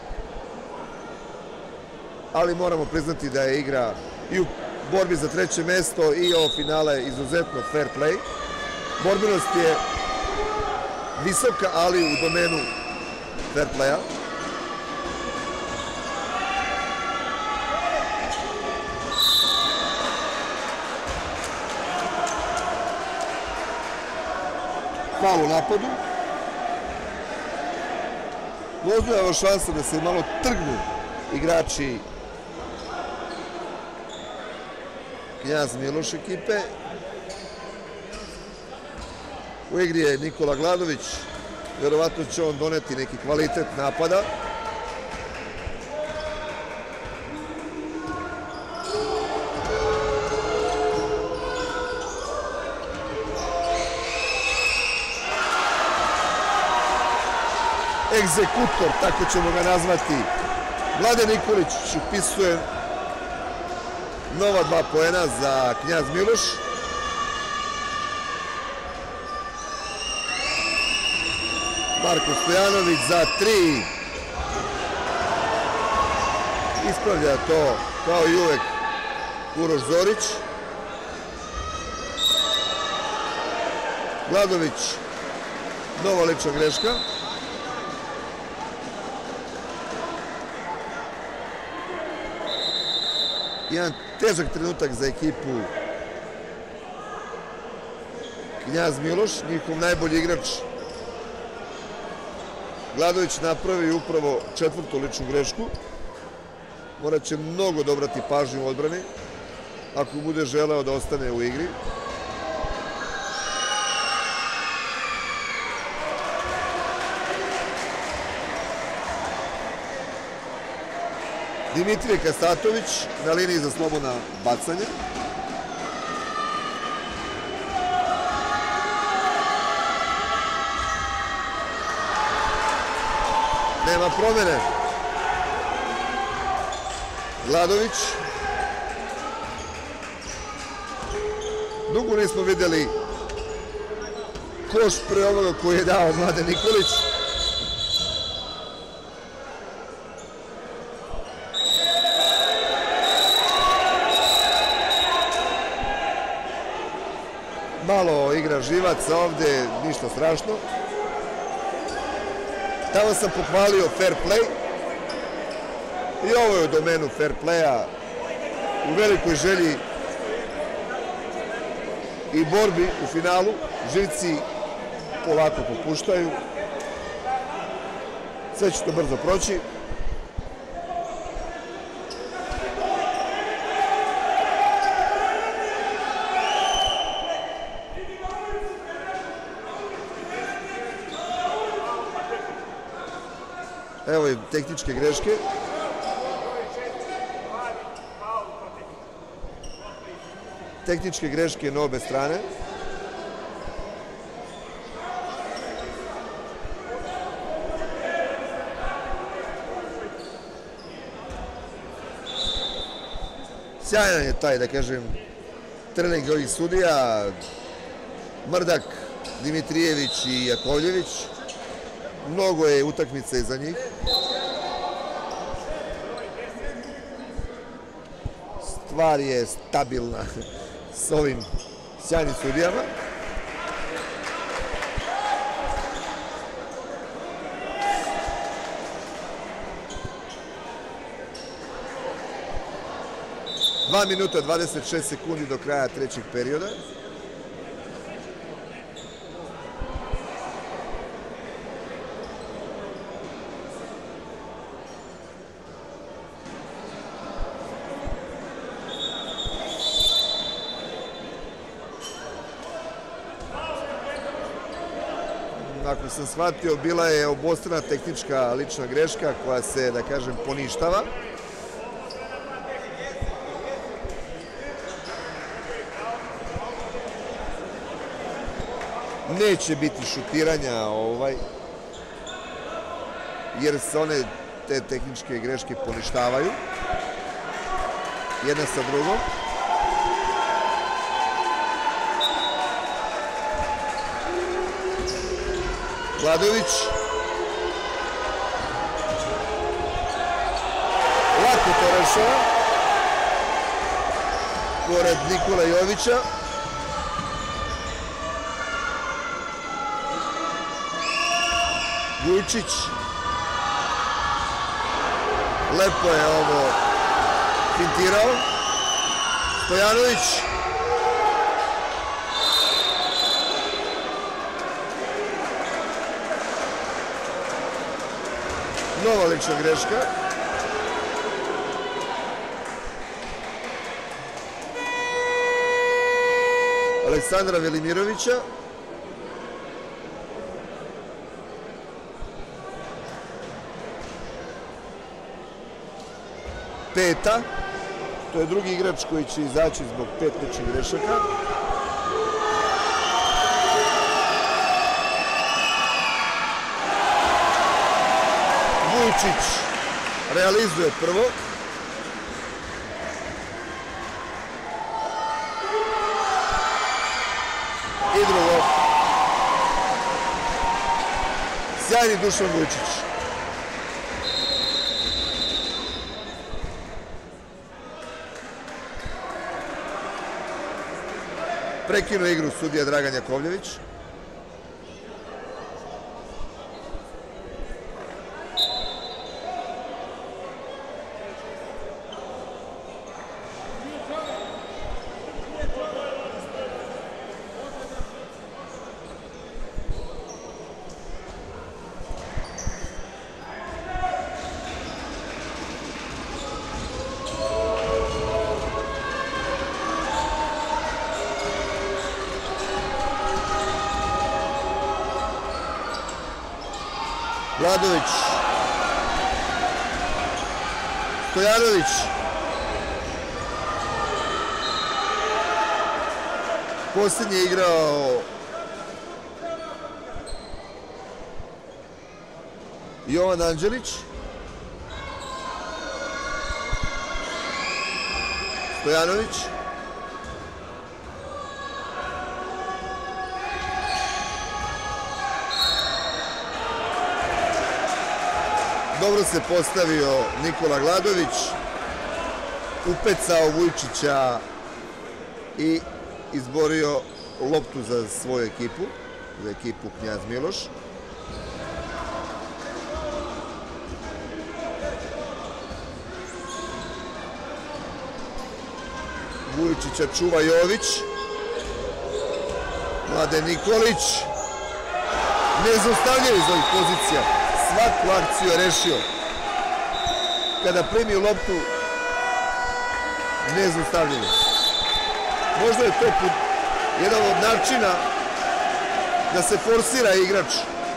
ali moramo priznati da je igra i u borbi za treće mesto i ovo finale izuzetno fair play. Borbenost je visoka, ali u domenu fair playa. Faul u napadu. Možda je ovo šansa da se malo trgnu igrači Knjaz Miloš ekipe. U igri je Nikola Gladović. Vjerovatno će on doneti neki kvalitet napada. Egzekutor, tako ćemo ga nazvati. Mladen Nikolić upisuje nova dva poena za Knjaz Miloš. Marko Stojanović za tri. Ispravlja to kao i uvek Uroš Zorić. Gladović, nova lična greška. Jedan težak trenutak za ekipu Knjaz Miloš, njihov najbolji igrač. Gladović napravi upravo četvrtu ličnu grešku. Morat će mnogo dobrati pažnju u odbrani ako bude želeo da ostane u igri. Dimitrije Kastatović na liniji za slobodna bacanja. Nema promene. Gladović. Dugo nismo vidjeli koš pre ovoga koji je dao Mladen Nikolić. Malo igra živaca ovde, ništa strašno. Tamo sam pohvalio fair play. I ovo je u domenu fair playa. U velikoj želji i borbi u finalu. Živci polako popuštaju. Sve će to brzo proći. Evo i tehničke greške. Tehničke greške na obe strane. Sjajan je taj, da kažem, trening ovih sudija. Mrdak, Dimitrijević i Jakovljević. Mnogo je utakmica iza njih. Stvar je stabilna s ovim sjajnim sudijama. dva minuta dvadeset šest sekundi do kraja trećeg perioda. Ako sam shvatio, bila je obostrana tehnička lična greška koja se, da kažem, poništava. Neće biti šutiranja, ovaj, jer se one te tehničke greške poništavaju. Jedna sa drugom. Gladović. Lako to dešava. Pored Nikola Jovića. Vujčić. Lepo je ovo fintirao. Stojanović. Nova lična greška. Aleksandra Velimirovića. Peta. To je drugi igrač koji će izaći zbog pet ličnih grešaka. Vujčić realizuje prvo. I drugo. Sjajni Dušan Vujčić. Prekinuo igru sudija Dragan Jakovljević. Vladović. Stojanović. Posljednji je igrao Jovan Anđelić. Stojanović. Dobro se postavio Nikola Gladović, upecao Vujčića i izborio loptu za svoju ekipu, za ekipu Knjaz Miloš. Vujčića čuva Jović, Mladen Nikolić, nezaustavljiv iz ovih pozicija. Svaku akciju je rešio. Kada primi loptu, nezaustavljivo. Možda je to jedan od načina da se forsira igrač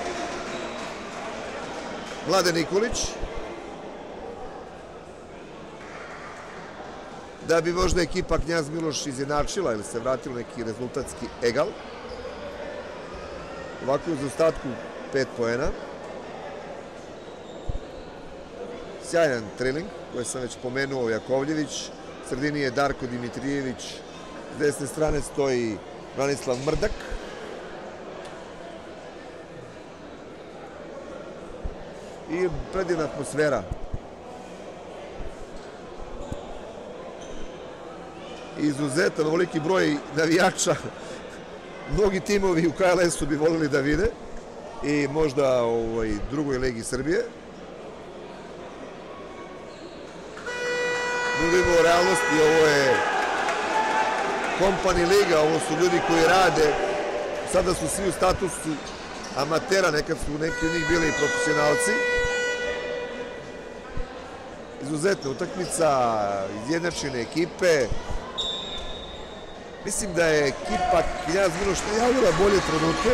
Mladen Nikolić. Da bi možda ekipa Knjaz Miloš izjednačila ili se vratila neki rezultatski egal. Ovako uz ostatku pet poena. Sjajan triling koji sam već pomenuo, Jakovljević. U sredini je Darko Dimitrijević. S desne strane stoji Branislav Mrdak. I predivna atmosfera. Izuzetan ovoliki broj navijača. Mnogi timovi u K L S-u bi volili da vide. I možda u drugoj ligi Srbije. Nudimo realnosti, ovo je kompani liga, ovo su ljudi koji rade, sada su svi u statusu amatera, nekad su neki od njih bili i profesionalci. Izuzetna utakmica, izjednačene ekipe. Mislim da je ekipa Knjaz Miloš najavila bolje trenutke.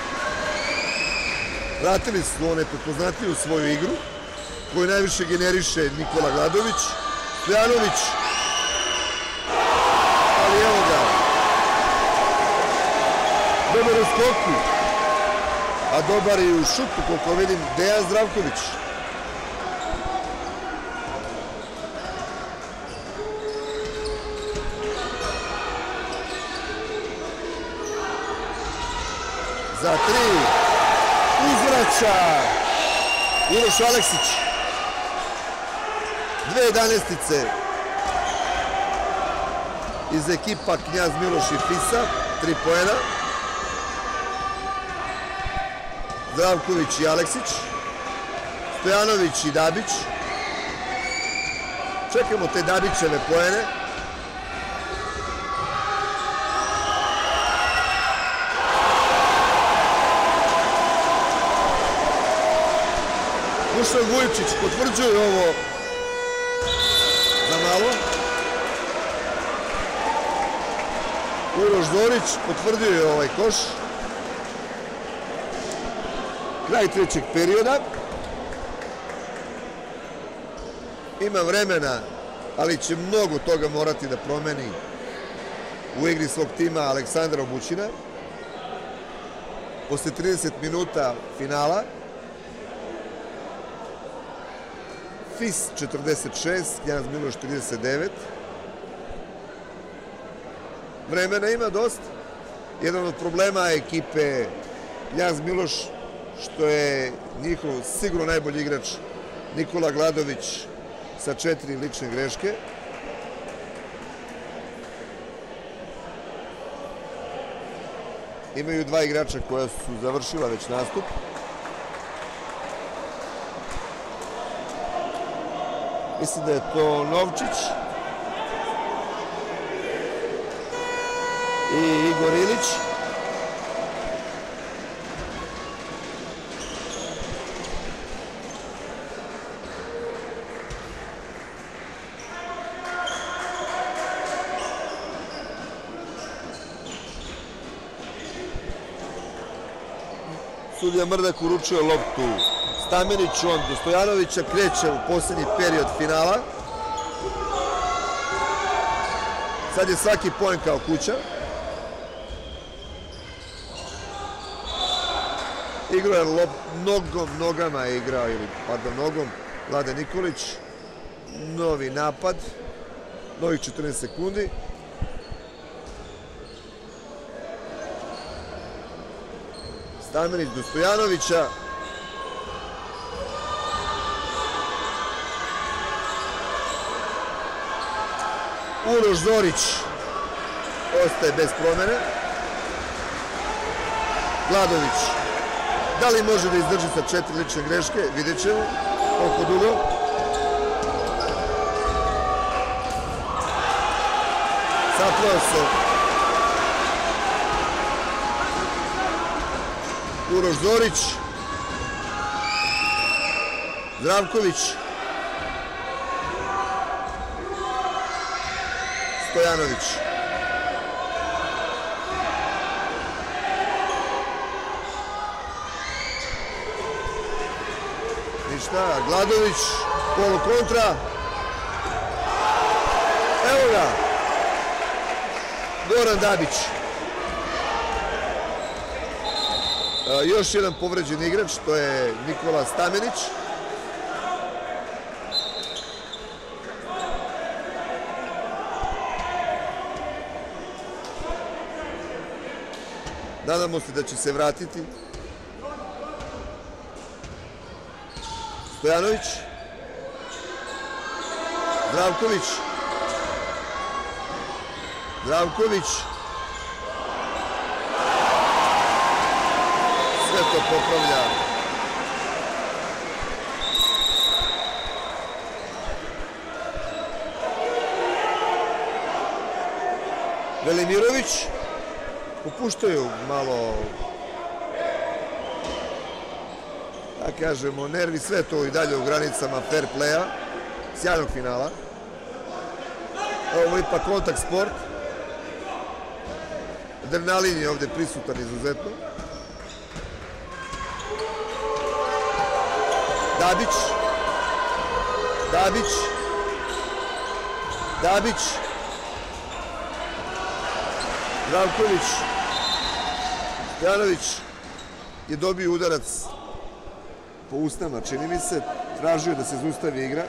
Vratili su one prepoznatiju svoju igru, koju najviše generiše Nikola Gladović. Stojanović, ali evo ga, dobar u skoku, a dobar i u šutu, koliko vidim, Dejan Zdravković. Za tri, uzvraća Uroš Aleksić. Dve jedanaestice iz ekipa Knjaz Miloš i Fisa, tri poena. Zdravković i Aleksić, Stojanović i Dabić. Čekamo te Dabićeve poene. Dušan Vujičić potvrđuje ovo za malo. Uroš Zorić potvrdio je ovaj koš. Kraj trećeg perioda. Ima vremena, ali će mnogo toga morati da promeni u igri svog tima Aleksandra Obućina. Posle trideset minuta finala. Fis četrdeset šest, Knjaz Miloš trideset devet. Vremena ima dosta. Jedan od problema ekipe Knjaz Miloš, što je njihov sigurno najbolji igrač Nikola Gladović sa četiri lične greške. Imaju dva igrača koja su završila već nastup. Mislim da je to Novčić i Igor Ilić. Sudija Mrdak uručuje loptu Stameniću, on do Stojanovića, kreće u posljednji period finala. Sad je svaki poen kao kuća. Igrao je lop, nogom, nogama je igrao, ili pardon, nogom, Vlade Nikolić. Novi napad, novih četrnaest sekundi. Stamenić do Stojanovića. Uroš Zorić ostaje bez promene. Gladović, da li može da izdrži sa četiri lične greške? Vidjet ćemo koliko dugo. Saplao se Uroš Zorić. Zdravković. Stojanović. Ništa, Gladović, polu kontra. Evo ga. Goran Dabić. E, još jedan povređen igrač, to je Nikola Stamenić. Nadamo se da će se vratiti. Stojanović. Zdravković. Zdravković. Sve to popravlja. Velimirović. Popuštaju malo, da kažemo, nervi, sve to i dalje u granicama fair playa, sjajnog finala. Ovo je ipak kontakt sport. Adrenalin je ovdje prisutan izuzetno. Dabić. Dabić. Dabić. Zdravković. Stojanović je dobio udarac po usnama, čini mi se. Tražio da se zaustavi igra.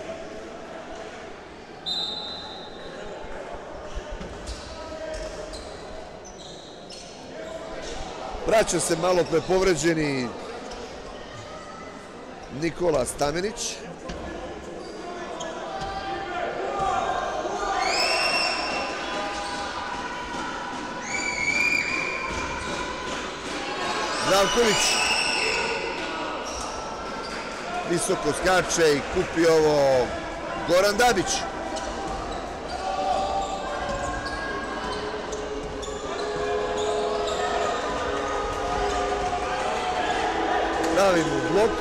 Vraća se malo pre povređeni Nikola Stamenić. Zdravković visoko skače i kupi ovo Goran Dabić. Pravi mu blok.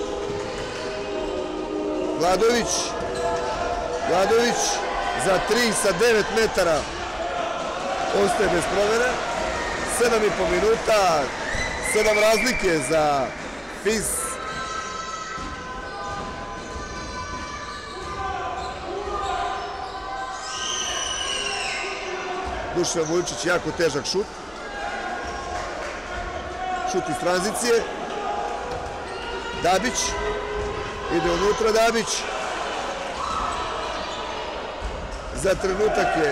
Vladović. Vladović za tri sa devet metara. Ostaje bez promjene. sedam i po minuta. sedam razlike za F I S. Dušan Vujičić, jako težak šut. Šut iz tranzicije. Dabić. Ide unutra Dabić. Za trenutak je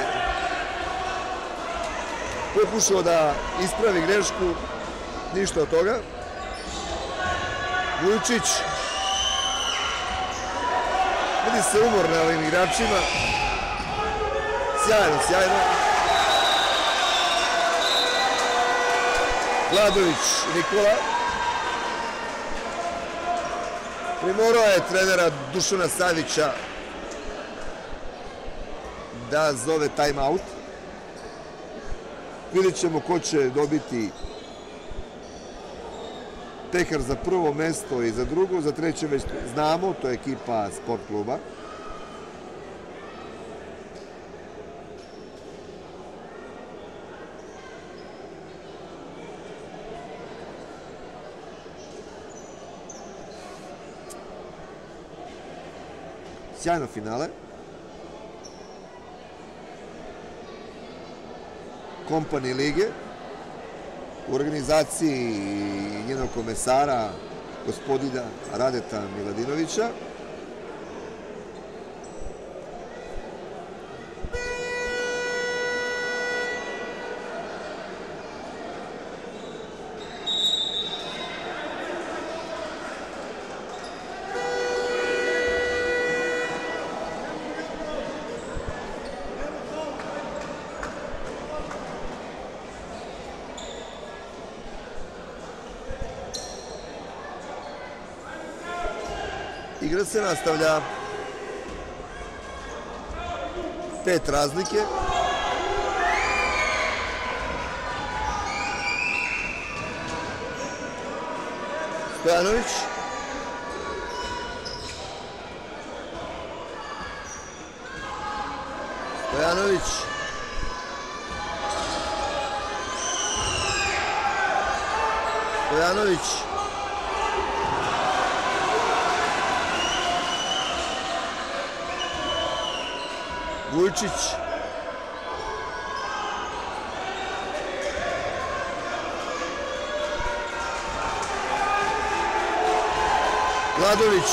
pokušao da ispravi grešku. Ništa od toga. Vujičić. Vidi se umor na ovim igračima. Sjajno, sjajno. Vladović Nikola. Primorao je trenera Dušana Savića da zove time out. Vidjet ćemo ko će dobiti pekar za prvo mesto i za drugo. Za treće već znamo, to je ekipa sport kluba. Sjajno finale. Kompani lige u organizaciji njenog komesara gospodina Radeta Miladinovića. Igra se nastavlja. Pet razlike. Stojanović. Stojanović. Stojanović. Vujičić. Vladović.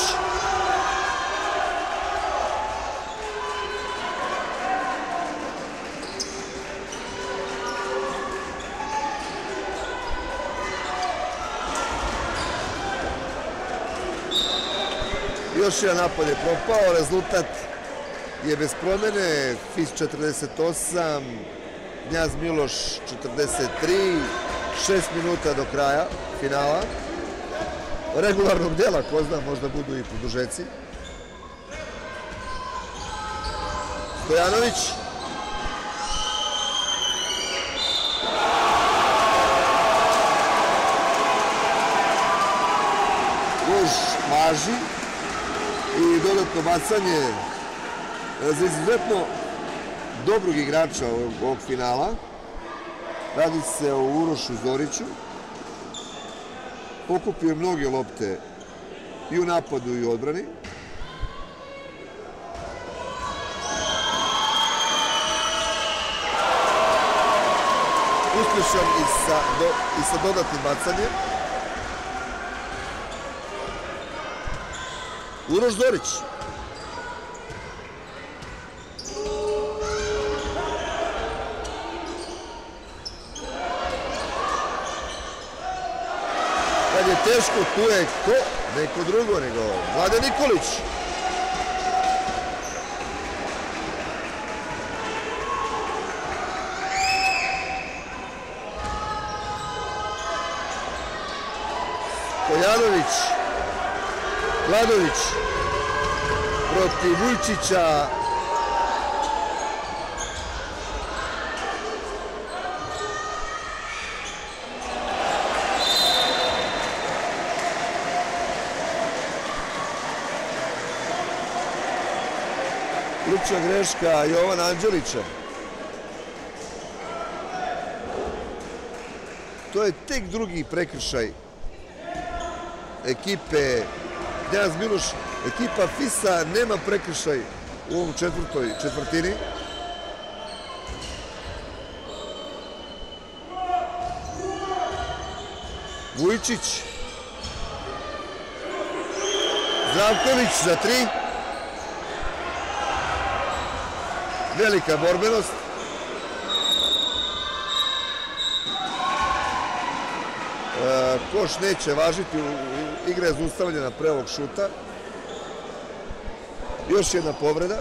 Još jedan napad je propao, rezultat je bez promjene. F I S četrdeset osam, Knjaz Miloš četrdeset tri, šest minuta do kraja finala. Regularnog dela, ko zna, možda budu i produžeci. Stojanović. Guž maži i dodatno bacanje za izuzetno dobrog igrača ovog finala. Radi se o Urošu Zoriću. Pokupio je mnoge lopte i u napadu i u odbrani. Uspješan i sa, do, i sa dodatnim bacanjem. Uroš Zorić. Kad je teško, tu je ko? Neko drugo nego Mladen Nikolić. Stojanović, Gladović protiv Vujčića. Ključna greška Jovana Anđelića. To je tek drugi prekršaj ekipe Knjaz Miloš. Ekipa Fisa nema prekršaj u ovom četvrtoj četvrtini. Vujčić. Zdravković za tri. Velika borbenost. E, koš neće važiti, igra je zaustavljena pre ovog šuta. Još jedna povreda.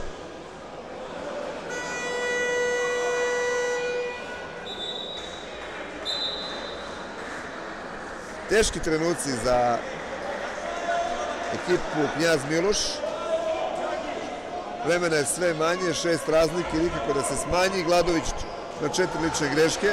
Teški trenuci za ekipu Knjaz Miloš. Vremena je sve manje, šest razlike, nikako da se smanji. Gladović na četiri lične greške.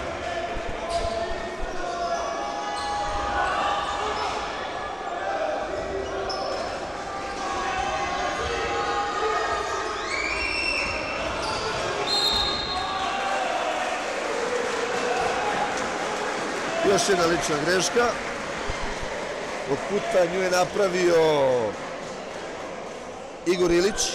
Još jedna lična greška. Od puta nju je napravio Igor Ilić.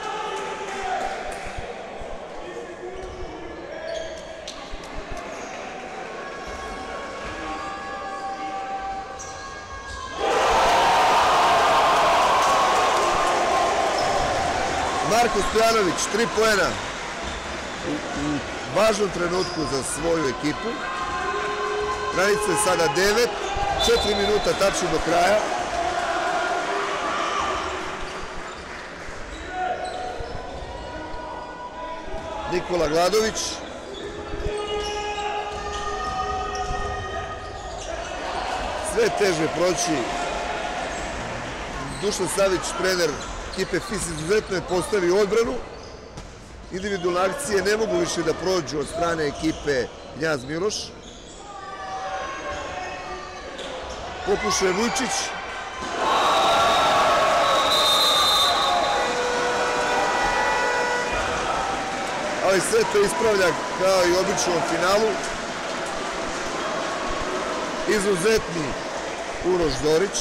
Marko Stojanović, tri poena u, u važnom trenutku za svoju ekipu. Granica je sada devet, četiri minuta tačno do kraja. Nikola Gladović. Sve teže proći. Dušan Savić, trener ekipe Fis, izuzetno je postavio odbranu. Individualne akcije ne mogu više da prođu od strane ekipe Knjaz Miloš. Pokušao je Vujčić. Ali sve to ispravlja kao i obično u finalu. Izuzetni Uroš Zorić.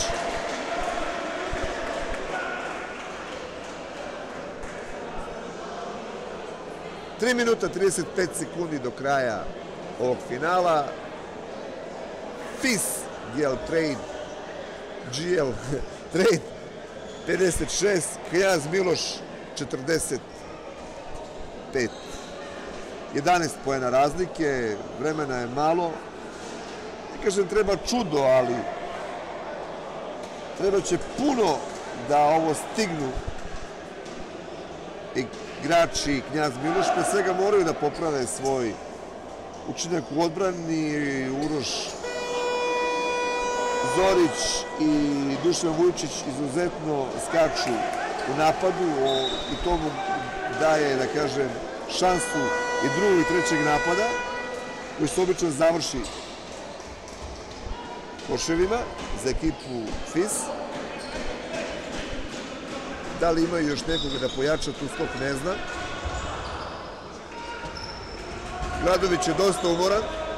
tri minuta trideset pet sekundi do kraja ovog finala. Fis G L Trade, G L Trade pedeset šest, Knjaz Miloš četrdeset pet. jedanaest poena razlike, vremena je malo. Ne kažem treba čudo, ali treba će puno da ovo stignu igrači Knjaz Miloš. Pre svega moraju da poprave svoj učinak u odbrani. Uroš Zorić i Dušan Vujčić izuzetno skaču u napadu i to mu daje, da kažem, šansu i drugog i trećeg napada, koji se obično završi koševima za ekipu Fis. Da li imaju još nekoga da pojača tu skok, ne znam. Gladović je dosta umoran.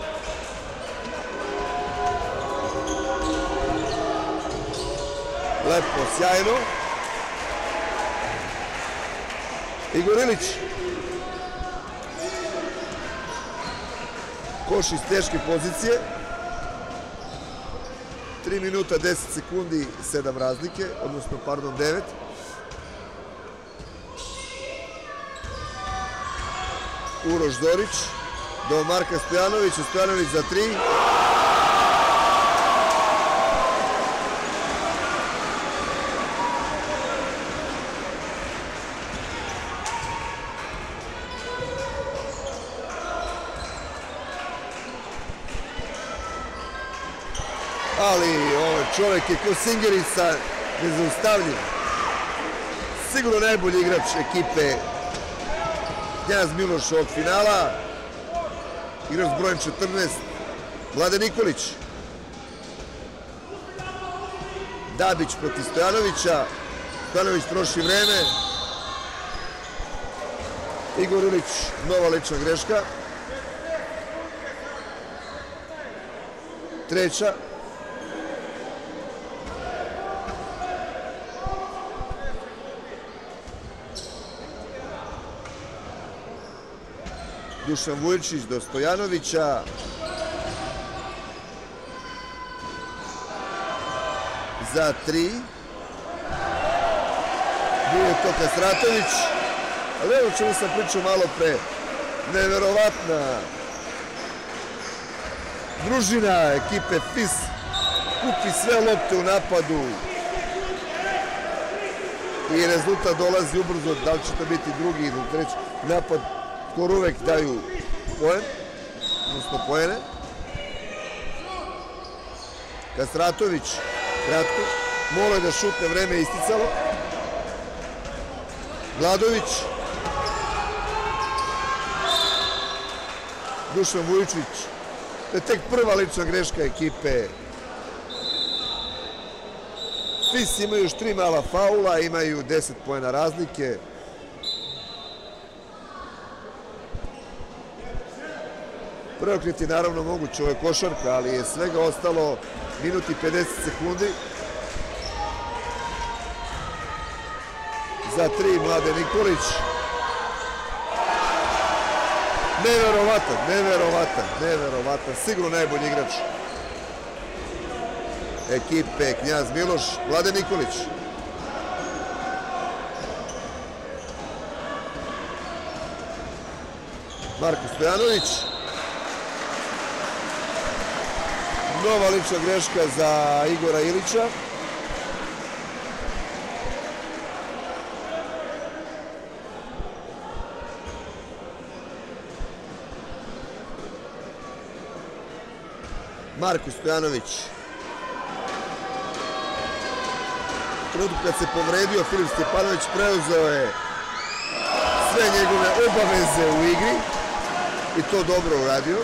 Lepo, sjajno. Igor Ilić. Koš iz teške pozicije. tri minuta deset sekundi, sedam razlike, odnosno, pardon, devet. Uroš Zorić do Marka Stojanovića. Stojanović za tri. ali ovaj čovjek je ko Singerica, nezaustavljiv. Sigurno najbolji igrač ekipe Knjaz Miloš ovog finala. Igrač s brojem četrnaest, Mladen Nikolić. Dabić protiv Stojanovića. Stojanović troši vreme. Igor Ilić, nova lična greška. Treća. Dušan Vujčić do Stojanovića. Za tri. Bio je to Kastratović. Ali evo čemu sam pričao malo pre. Neverovatna družina ekipe F I S. Kupi sve lopte u napadu. I rezultat dolazi ubrzo. Da li će to biti drugi ili treći napad? Skoro uvek daju poen, odnosno poene. Kastratović, kratko, morao je da šutne, vreme je isticalo. Gladović. Dušan Vujčić. To je tek prva lična greška ekipe. F I S imaju još tri mala faula, imaju deset poena razlike. Preokret je naravno moguće, ovo je košarka, ali je svega ostalo minut i pedeset sekundi. Za tri Mladen Nikolić. Neverovatan, neverovatan, neverovatan. Sigurno najbolji igrač ekipe Knjaz Miloš, Mladen Nikolić. Marko Stojanović. Nova lična greška za Igora Ilića. Marko Stojanović. U trenutku kad se povredio, Filip Stjepanović preuzeo je sve njegove obaveze u igri i to dobro uradio.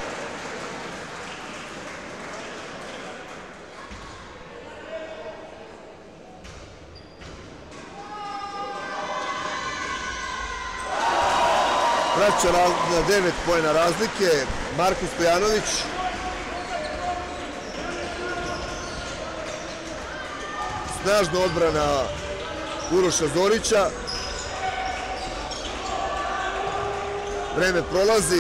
Vraća na devet poena razlike Marko Stojanović. Snažna odbrana Uroša Zorića. Vreme prolazi.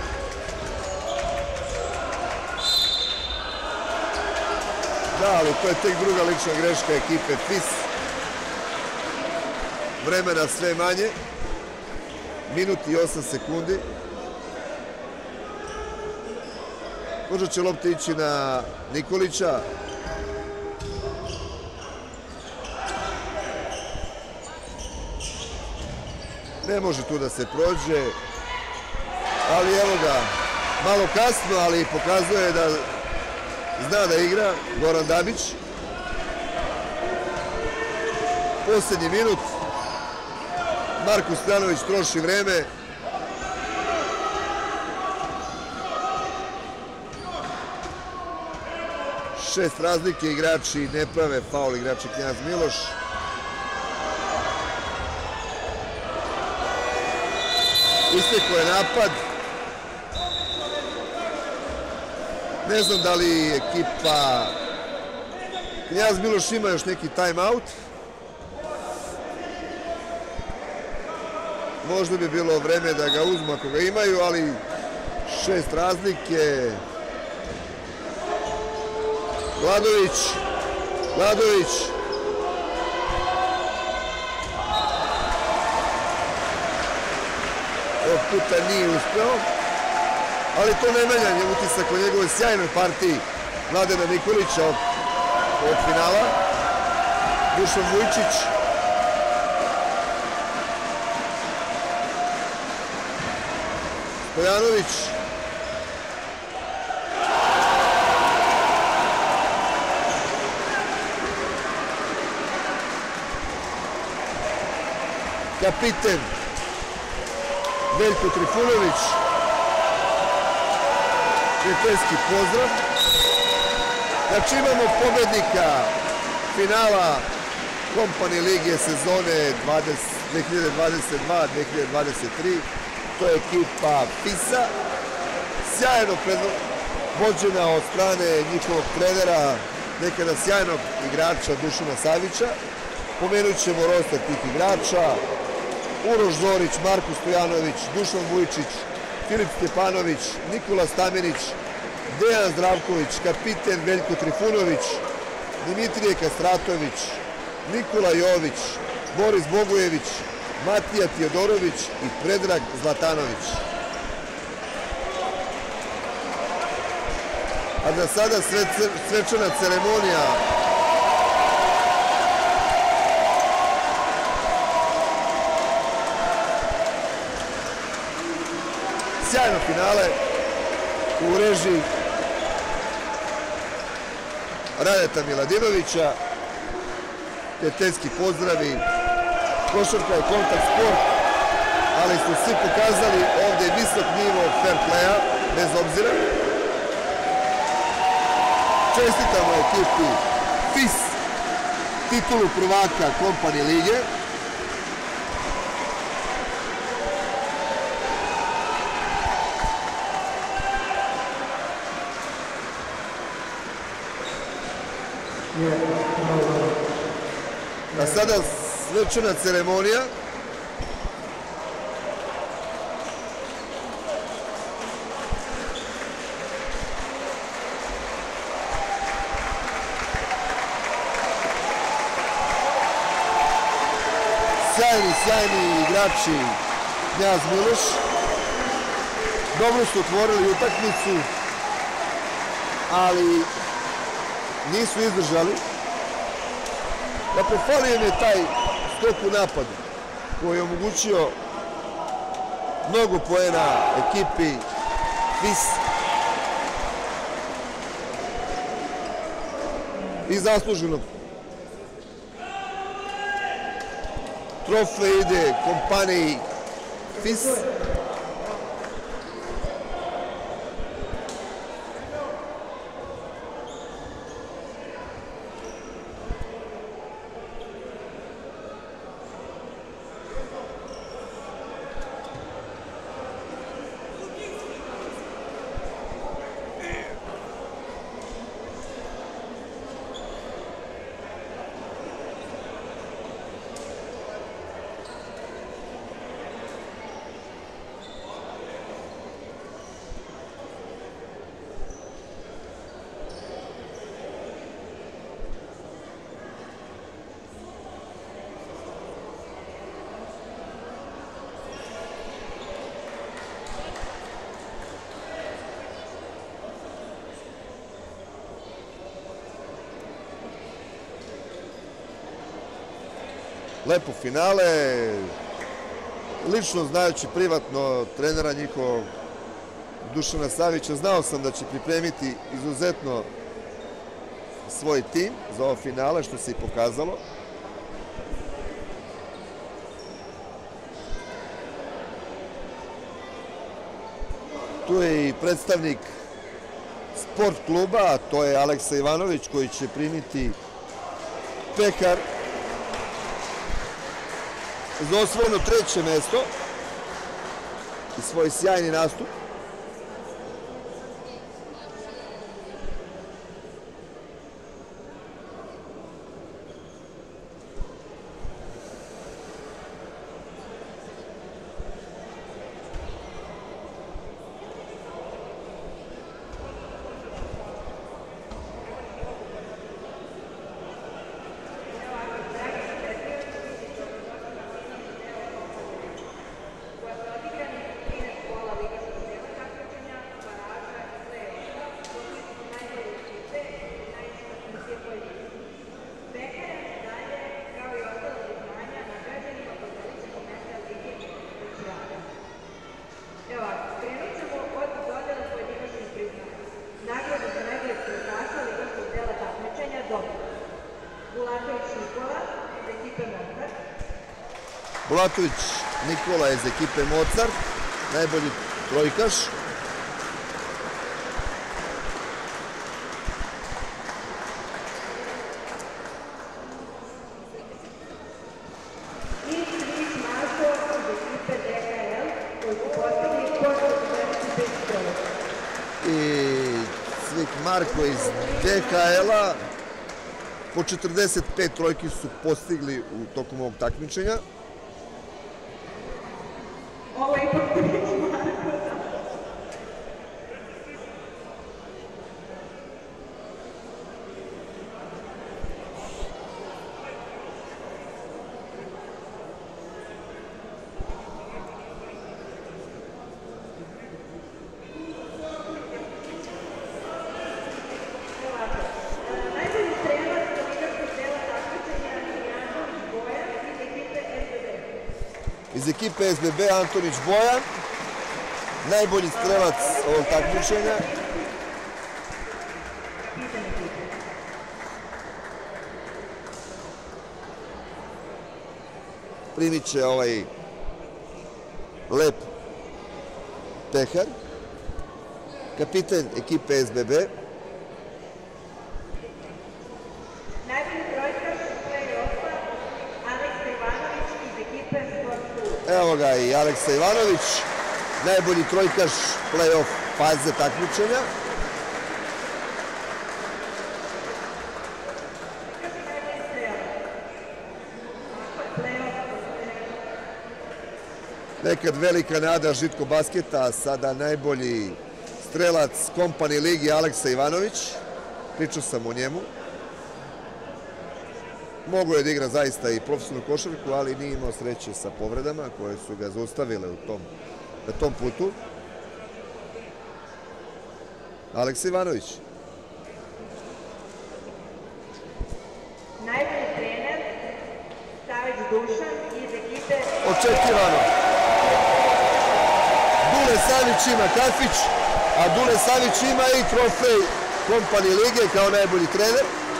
Da, ali to je tek druga lična greška ekipe F I S. Vremena sve manje. Minut i osam sekundi. Možda će lopta ići na Nikolića. Ne može tu da se prođe. Ali evo ga, malo kasno, ali pokazuje da zna da igra Goran Dabić. Posljednji minut. Marko Stojanović troši vreme. Šest razlike, igrači ne prave faul, igrači Knjaz Miloš. Istekao je napad. Ne znam da li ekipa Knjaz Miloš ima još neki time out. Možda bi bilo vreme da ga uzmu ako ga imaju, ali šest razlike. Gladović. Gladović. Ovog puta nije uspeo, ali to ne menja utisak o njegovoj sjajnoj partiji Mladena Nikolića od finala. Dušan Vujčić. Stojanović. kapiten Veljko Trifunović, prijateljski pozdrav. Znači imamo pobednika finala Company Lige sezone dve hiljade dvadeset dva dve hiljade dvadeset tri, to je ekipa Fisa, sjajno vođena od strane njihovog trenera, nekada sjajnog igrača Dušana Savića. Pomenut ćemo roster tih igrača: Uroš Zorić, Marko Stojanović, Dušan Vujčić, Filip Stjepanović, Nikola Stamenić, Dejan Zdravković, kapiten Veljko Trifunović, Dimitrije Kastratović, Nikola Jović, Boris Bogojević, Matija Tijodorović i Predrag Zlatanović. A da sada svečana ceremonija sjajno finale u režiji Radeta Miladinovića. Prijateljski pozdravi, košarka je kontakt sport, ali su svi pokazali ovdje visok nivo fair playa, bez obzira. Čestitamo ekipi Fis titulu prvaka Company Lige. A sada svečana ceremonija. Sjajni, sjajni igrači Knjaz Miloš. Dobro su otvorili utakmicu, ali nisu izdržali. Dakle, falio im je taj skok u napadu koji je omogućio mnogo poena ekipi Fis. I zasluženo. Trofej ide kompaniji Fis. Lepo finale. Lično znajući privatno trenera njihovog Dušana Savića, znao sam da će pripremiti izuzetno svoj tim za ovo finale, što se i pokazalo. Tu je i predstavnik sport kluba, a to je Aleksa Ivanović, koji će primiti pekar za osvojeno treće mesto i svoj sjajni nastup. Bulatović Nikola iz ekipe Mozart, najbolji trojkaš. I Cvik Marko iz D H L-a. Po četrdeset pet trojki su postigli u tokom ovog takmičenja. Ovo je ipak Cvik Marko. Iz ekipe S B B Antonić Bojan, najbolji strelac ovog takmičenja. Primit će ovaj lep pehar. Kapitan ekipe S B B. Evo ga i Aleksa Ivanović, najbolji trojkaš play-off faze takmičenja. Nekad velika nada Žitko basketa, a sada najbolji strelac Company ligi Aleksa Ivanović. Pričao sam o njemu. Mogao je da igra zaista i profesionalnu košarku, ali nije imao sreće sa povredama koje su ga zaustavile u tom, na tom putu. Aleksa Ivanović. Najbolji trener Savić Dušan iz ekipe... Očekivano. Dule Savić ima kafić, a Dule Savić ima i trofej Company lige kao najbolji trener.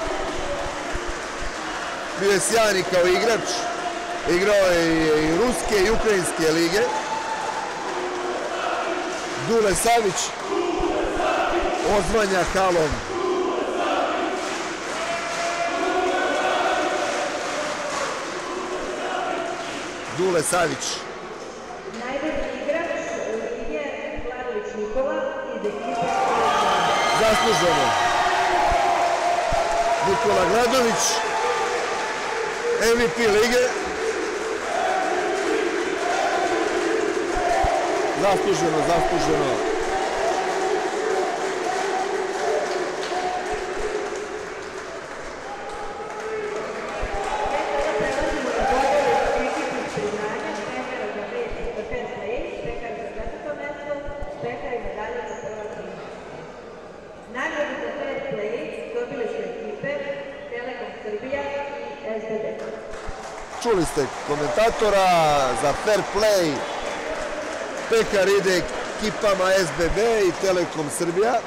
Bio je sjajan i kao igrač, igrao je i ruske i ukrajinske lige. Dule Savić ozvanja halom. Dule Savić. Najbolji igrač lige Vladović Nikola iz ekipe... Zasluženo. Nikola Gladović. M V P lige. Zasluženo, zasluženo. Nagradu za fair play dobile su ekipe Telekom Srbija i S B B. Čuli ste komentatora za fair play. Pekar ide ekipama S B B i Telekom Srbija.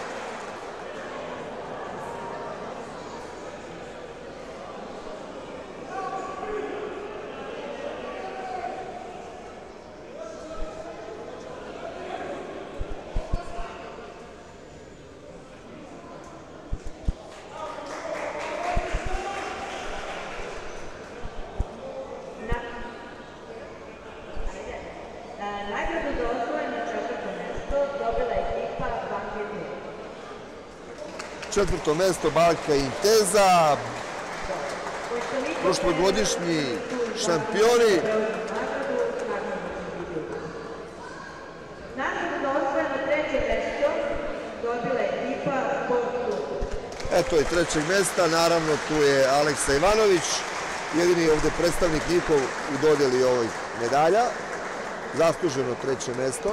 Nagradu za osvojeno četvrto mesto dobila ekipa Banke Inteza. Četvrto mesto Banka Inteza, prošlogodišnji šampioni. Nagradu za osvojeno treće mesto dobila ekipa Sport Klub. Eto je trećeg mesta, naravno tu je Aleksa Ivanović, jedini ovde predstavnik njihov u dodjeli ovoj medalja. Zasluženo treće mesto.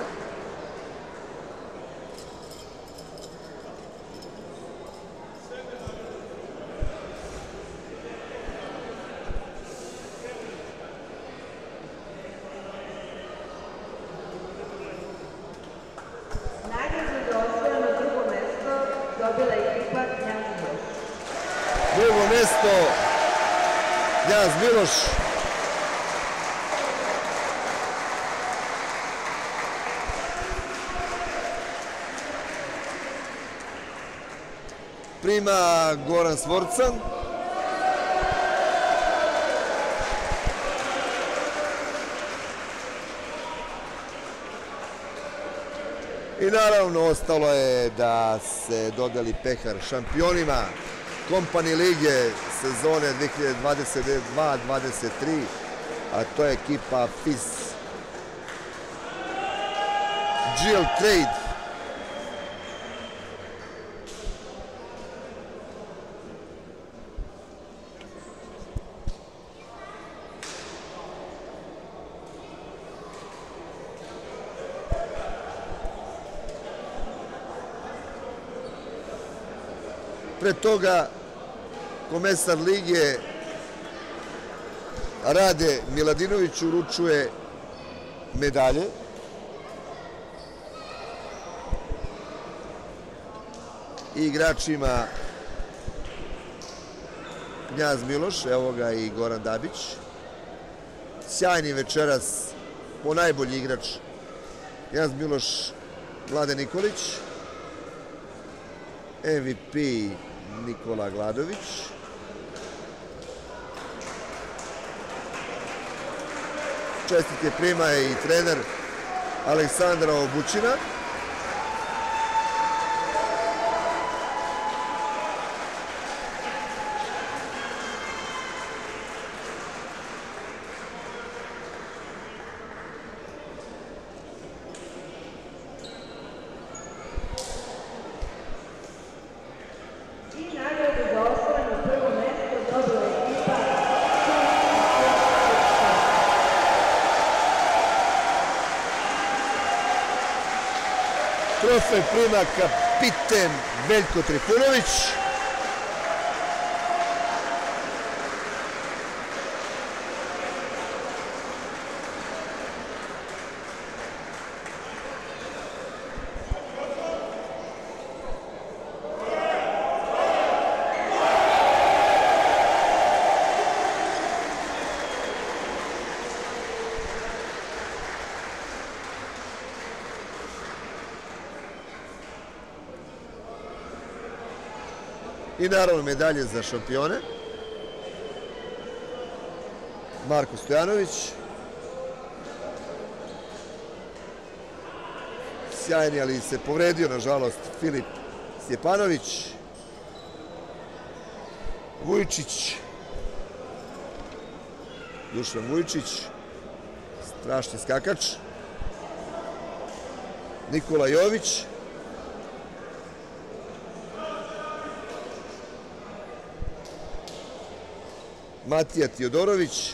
Nagradu za osvojeno drugo mesto dobila ekipa Knjaz Miloš. Drugo mesto Knjaz Miloš. prima Goran Svorcan. I naravno ostalo je da se dodeli pehar šampionima Company lige sezone dve hiljade dvadeset dva dvadeset tri, a to je ekipa F I S G L Trade. Pre toga komesar lige Rade Miladinović uručuje medalje. I igračima Knjaz Miloš, evo ga i Goran Dabić. Sjajni večeras, po najbolji igrač Knjaz Miloš Mladen Nikolić. M V P Nikola Gladović. Čestitke prima i trener Aleksandra Obućina. Trofej prima kapiten Veljko Trifunović. I naravno medalje za šampione. Marko Stojanović. Sjajni, ali se povredio, nažalost, Filip Stjepanović. Vujčić. Dušan Vujčić. Strašni skakač. Nikola Jović. Matija Tijodorović,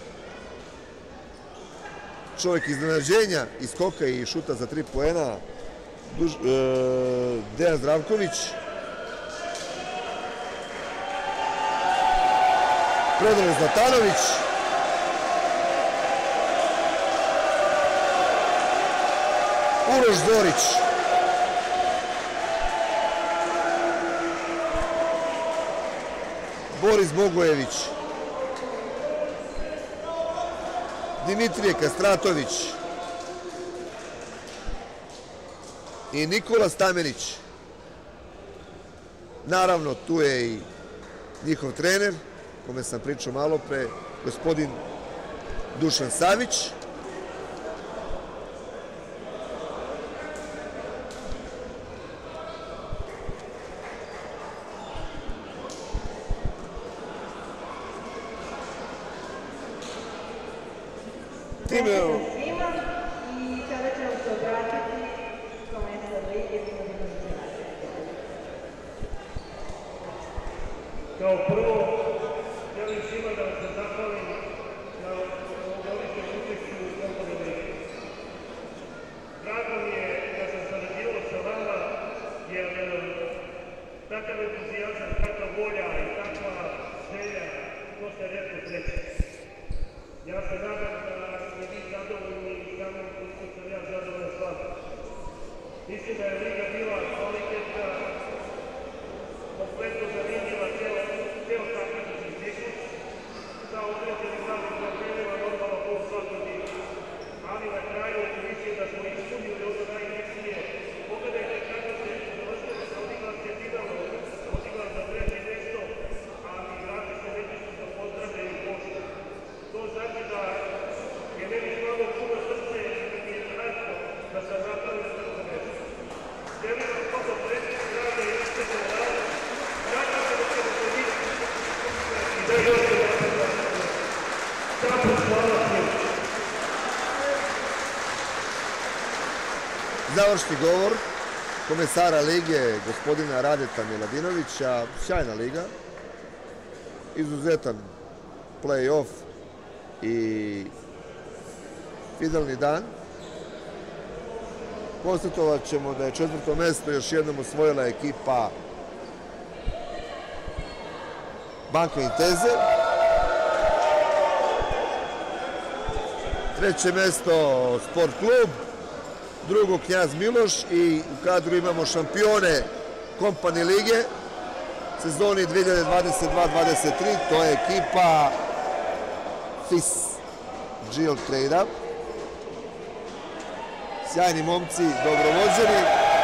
čovjek iznenađenja iz skoka i šuta za tri poena, Duž, e, Dejan Zdravković, Predrag Zlatanović, Uroš Zorić, Boris Bogojević, Dimitrije Kastratović i Nikola Stamenić. Naravno, tu je i njihov trener, kome sam pričao malo pre, gospodin Dušan Savić. Time... svima i sada ćemo se obratiti komesar lige. Kao prvo, želim svima da vam se zahvalim na ovogodišnjem učešću u Company ligi. Drago mi je da sam sarađivao sa vama, jer takav entuzijazam, takva volja i takva želja, to se retko sreće. Ja se nadam da ste vi zadovoljni sa mnom koliko sam ja zadovoljan s vama. Mislim da je liga bila kvalitetna, kompletno zanimljiva ceo takmičarski ciklus, sa određenim novim problemima normalno po svakom ligu. Ali na kraju mislim da smo ispunili ono najbitnije. Pogledajte kako se završilo sa odiglas je finalno, odiglas završni govor komesara lige, gospodina Radeta Miladinovića. Sjajna liga, izuzetan play-off i finalni dan. Konstatovat ćemo da je četvrto mesto još jednom osvojila ekipa Banka Inteze. Treće mesto Sport klub, drugo Knjaz Miloš i u kadru imamo šampione Kompani lige sezoni dve hiljade dvadeset dva dvadeset tri, to je ekipa F I S Gil Trade-a. Sjajni momci, dobro vođeni.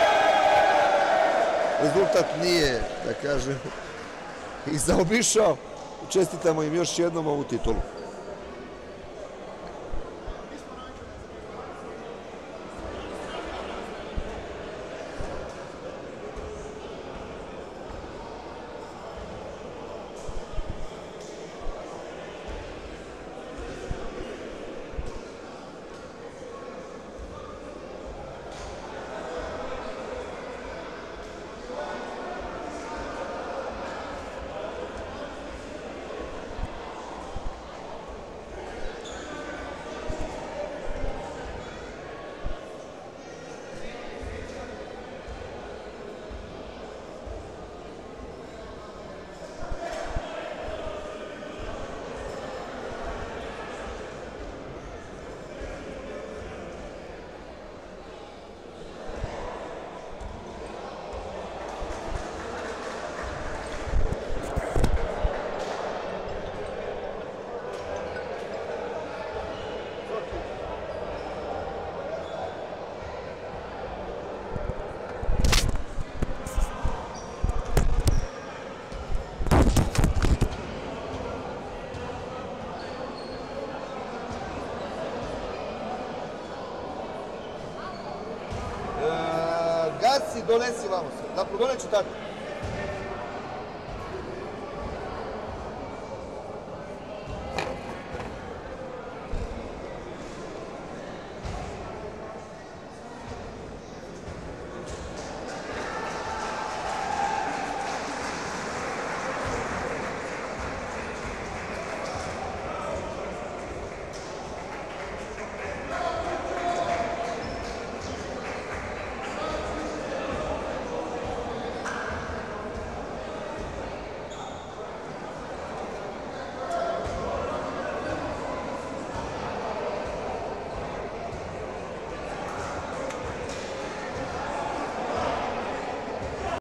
Rezultat nije, da kažem, i zaobišao. Čestitamo im još jednom ovu titulu. Gasi, donesi vamo se. Da, doneću tako.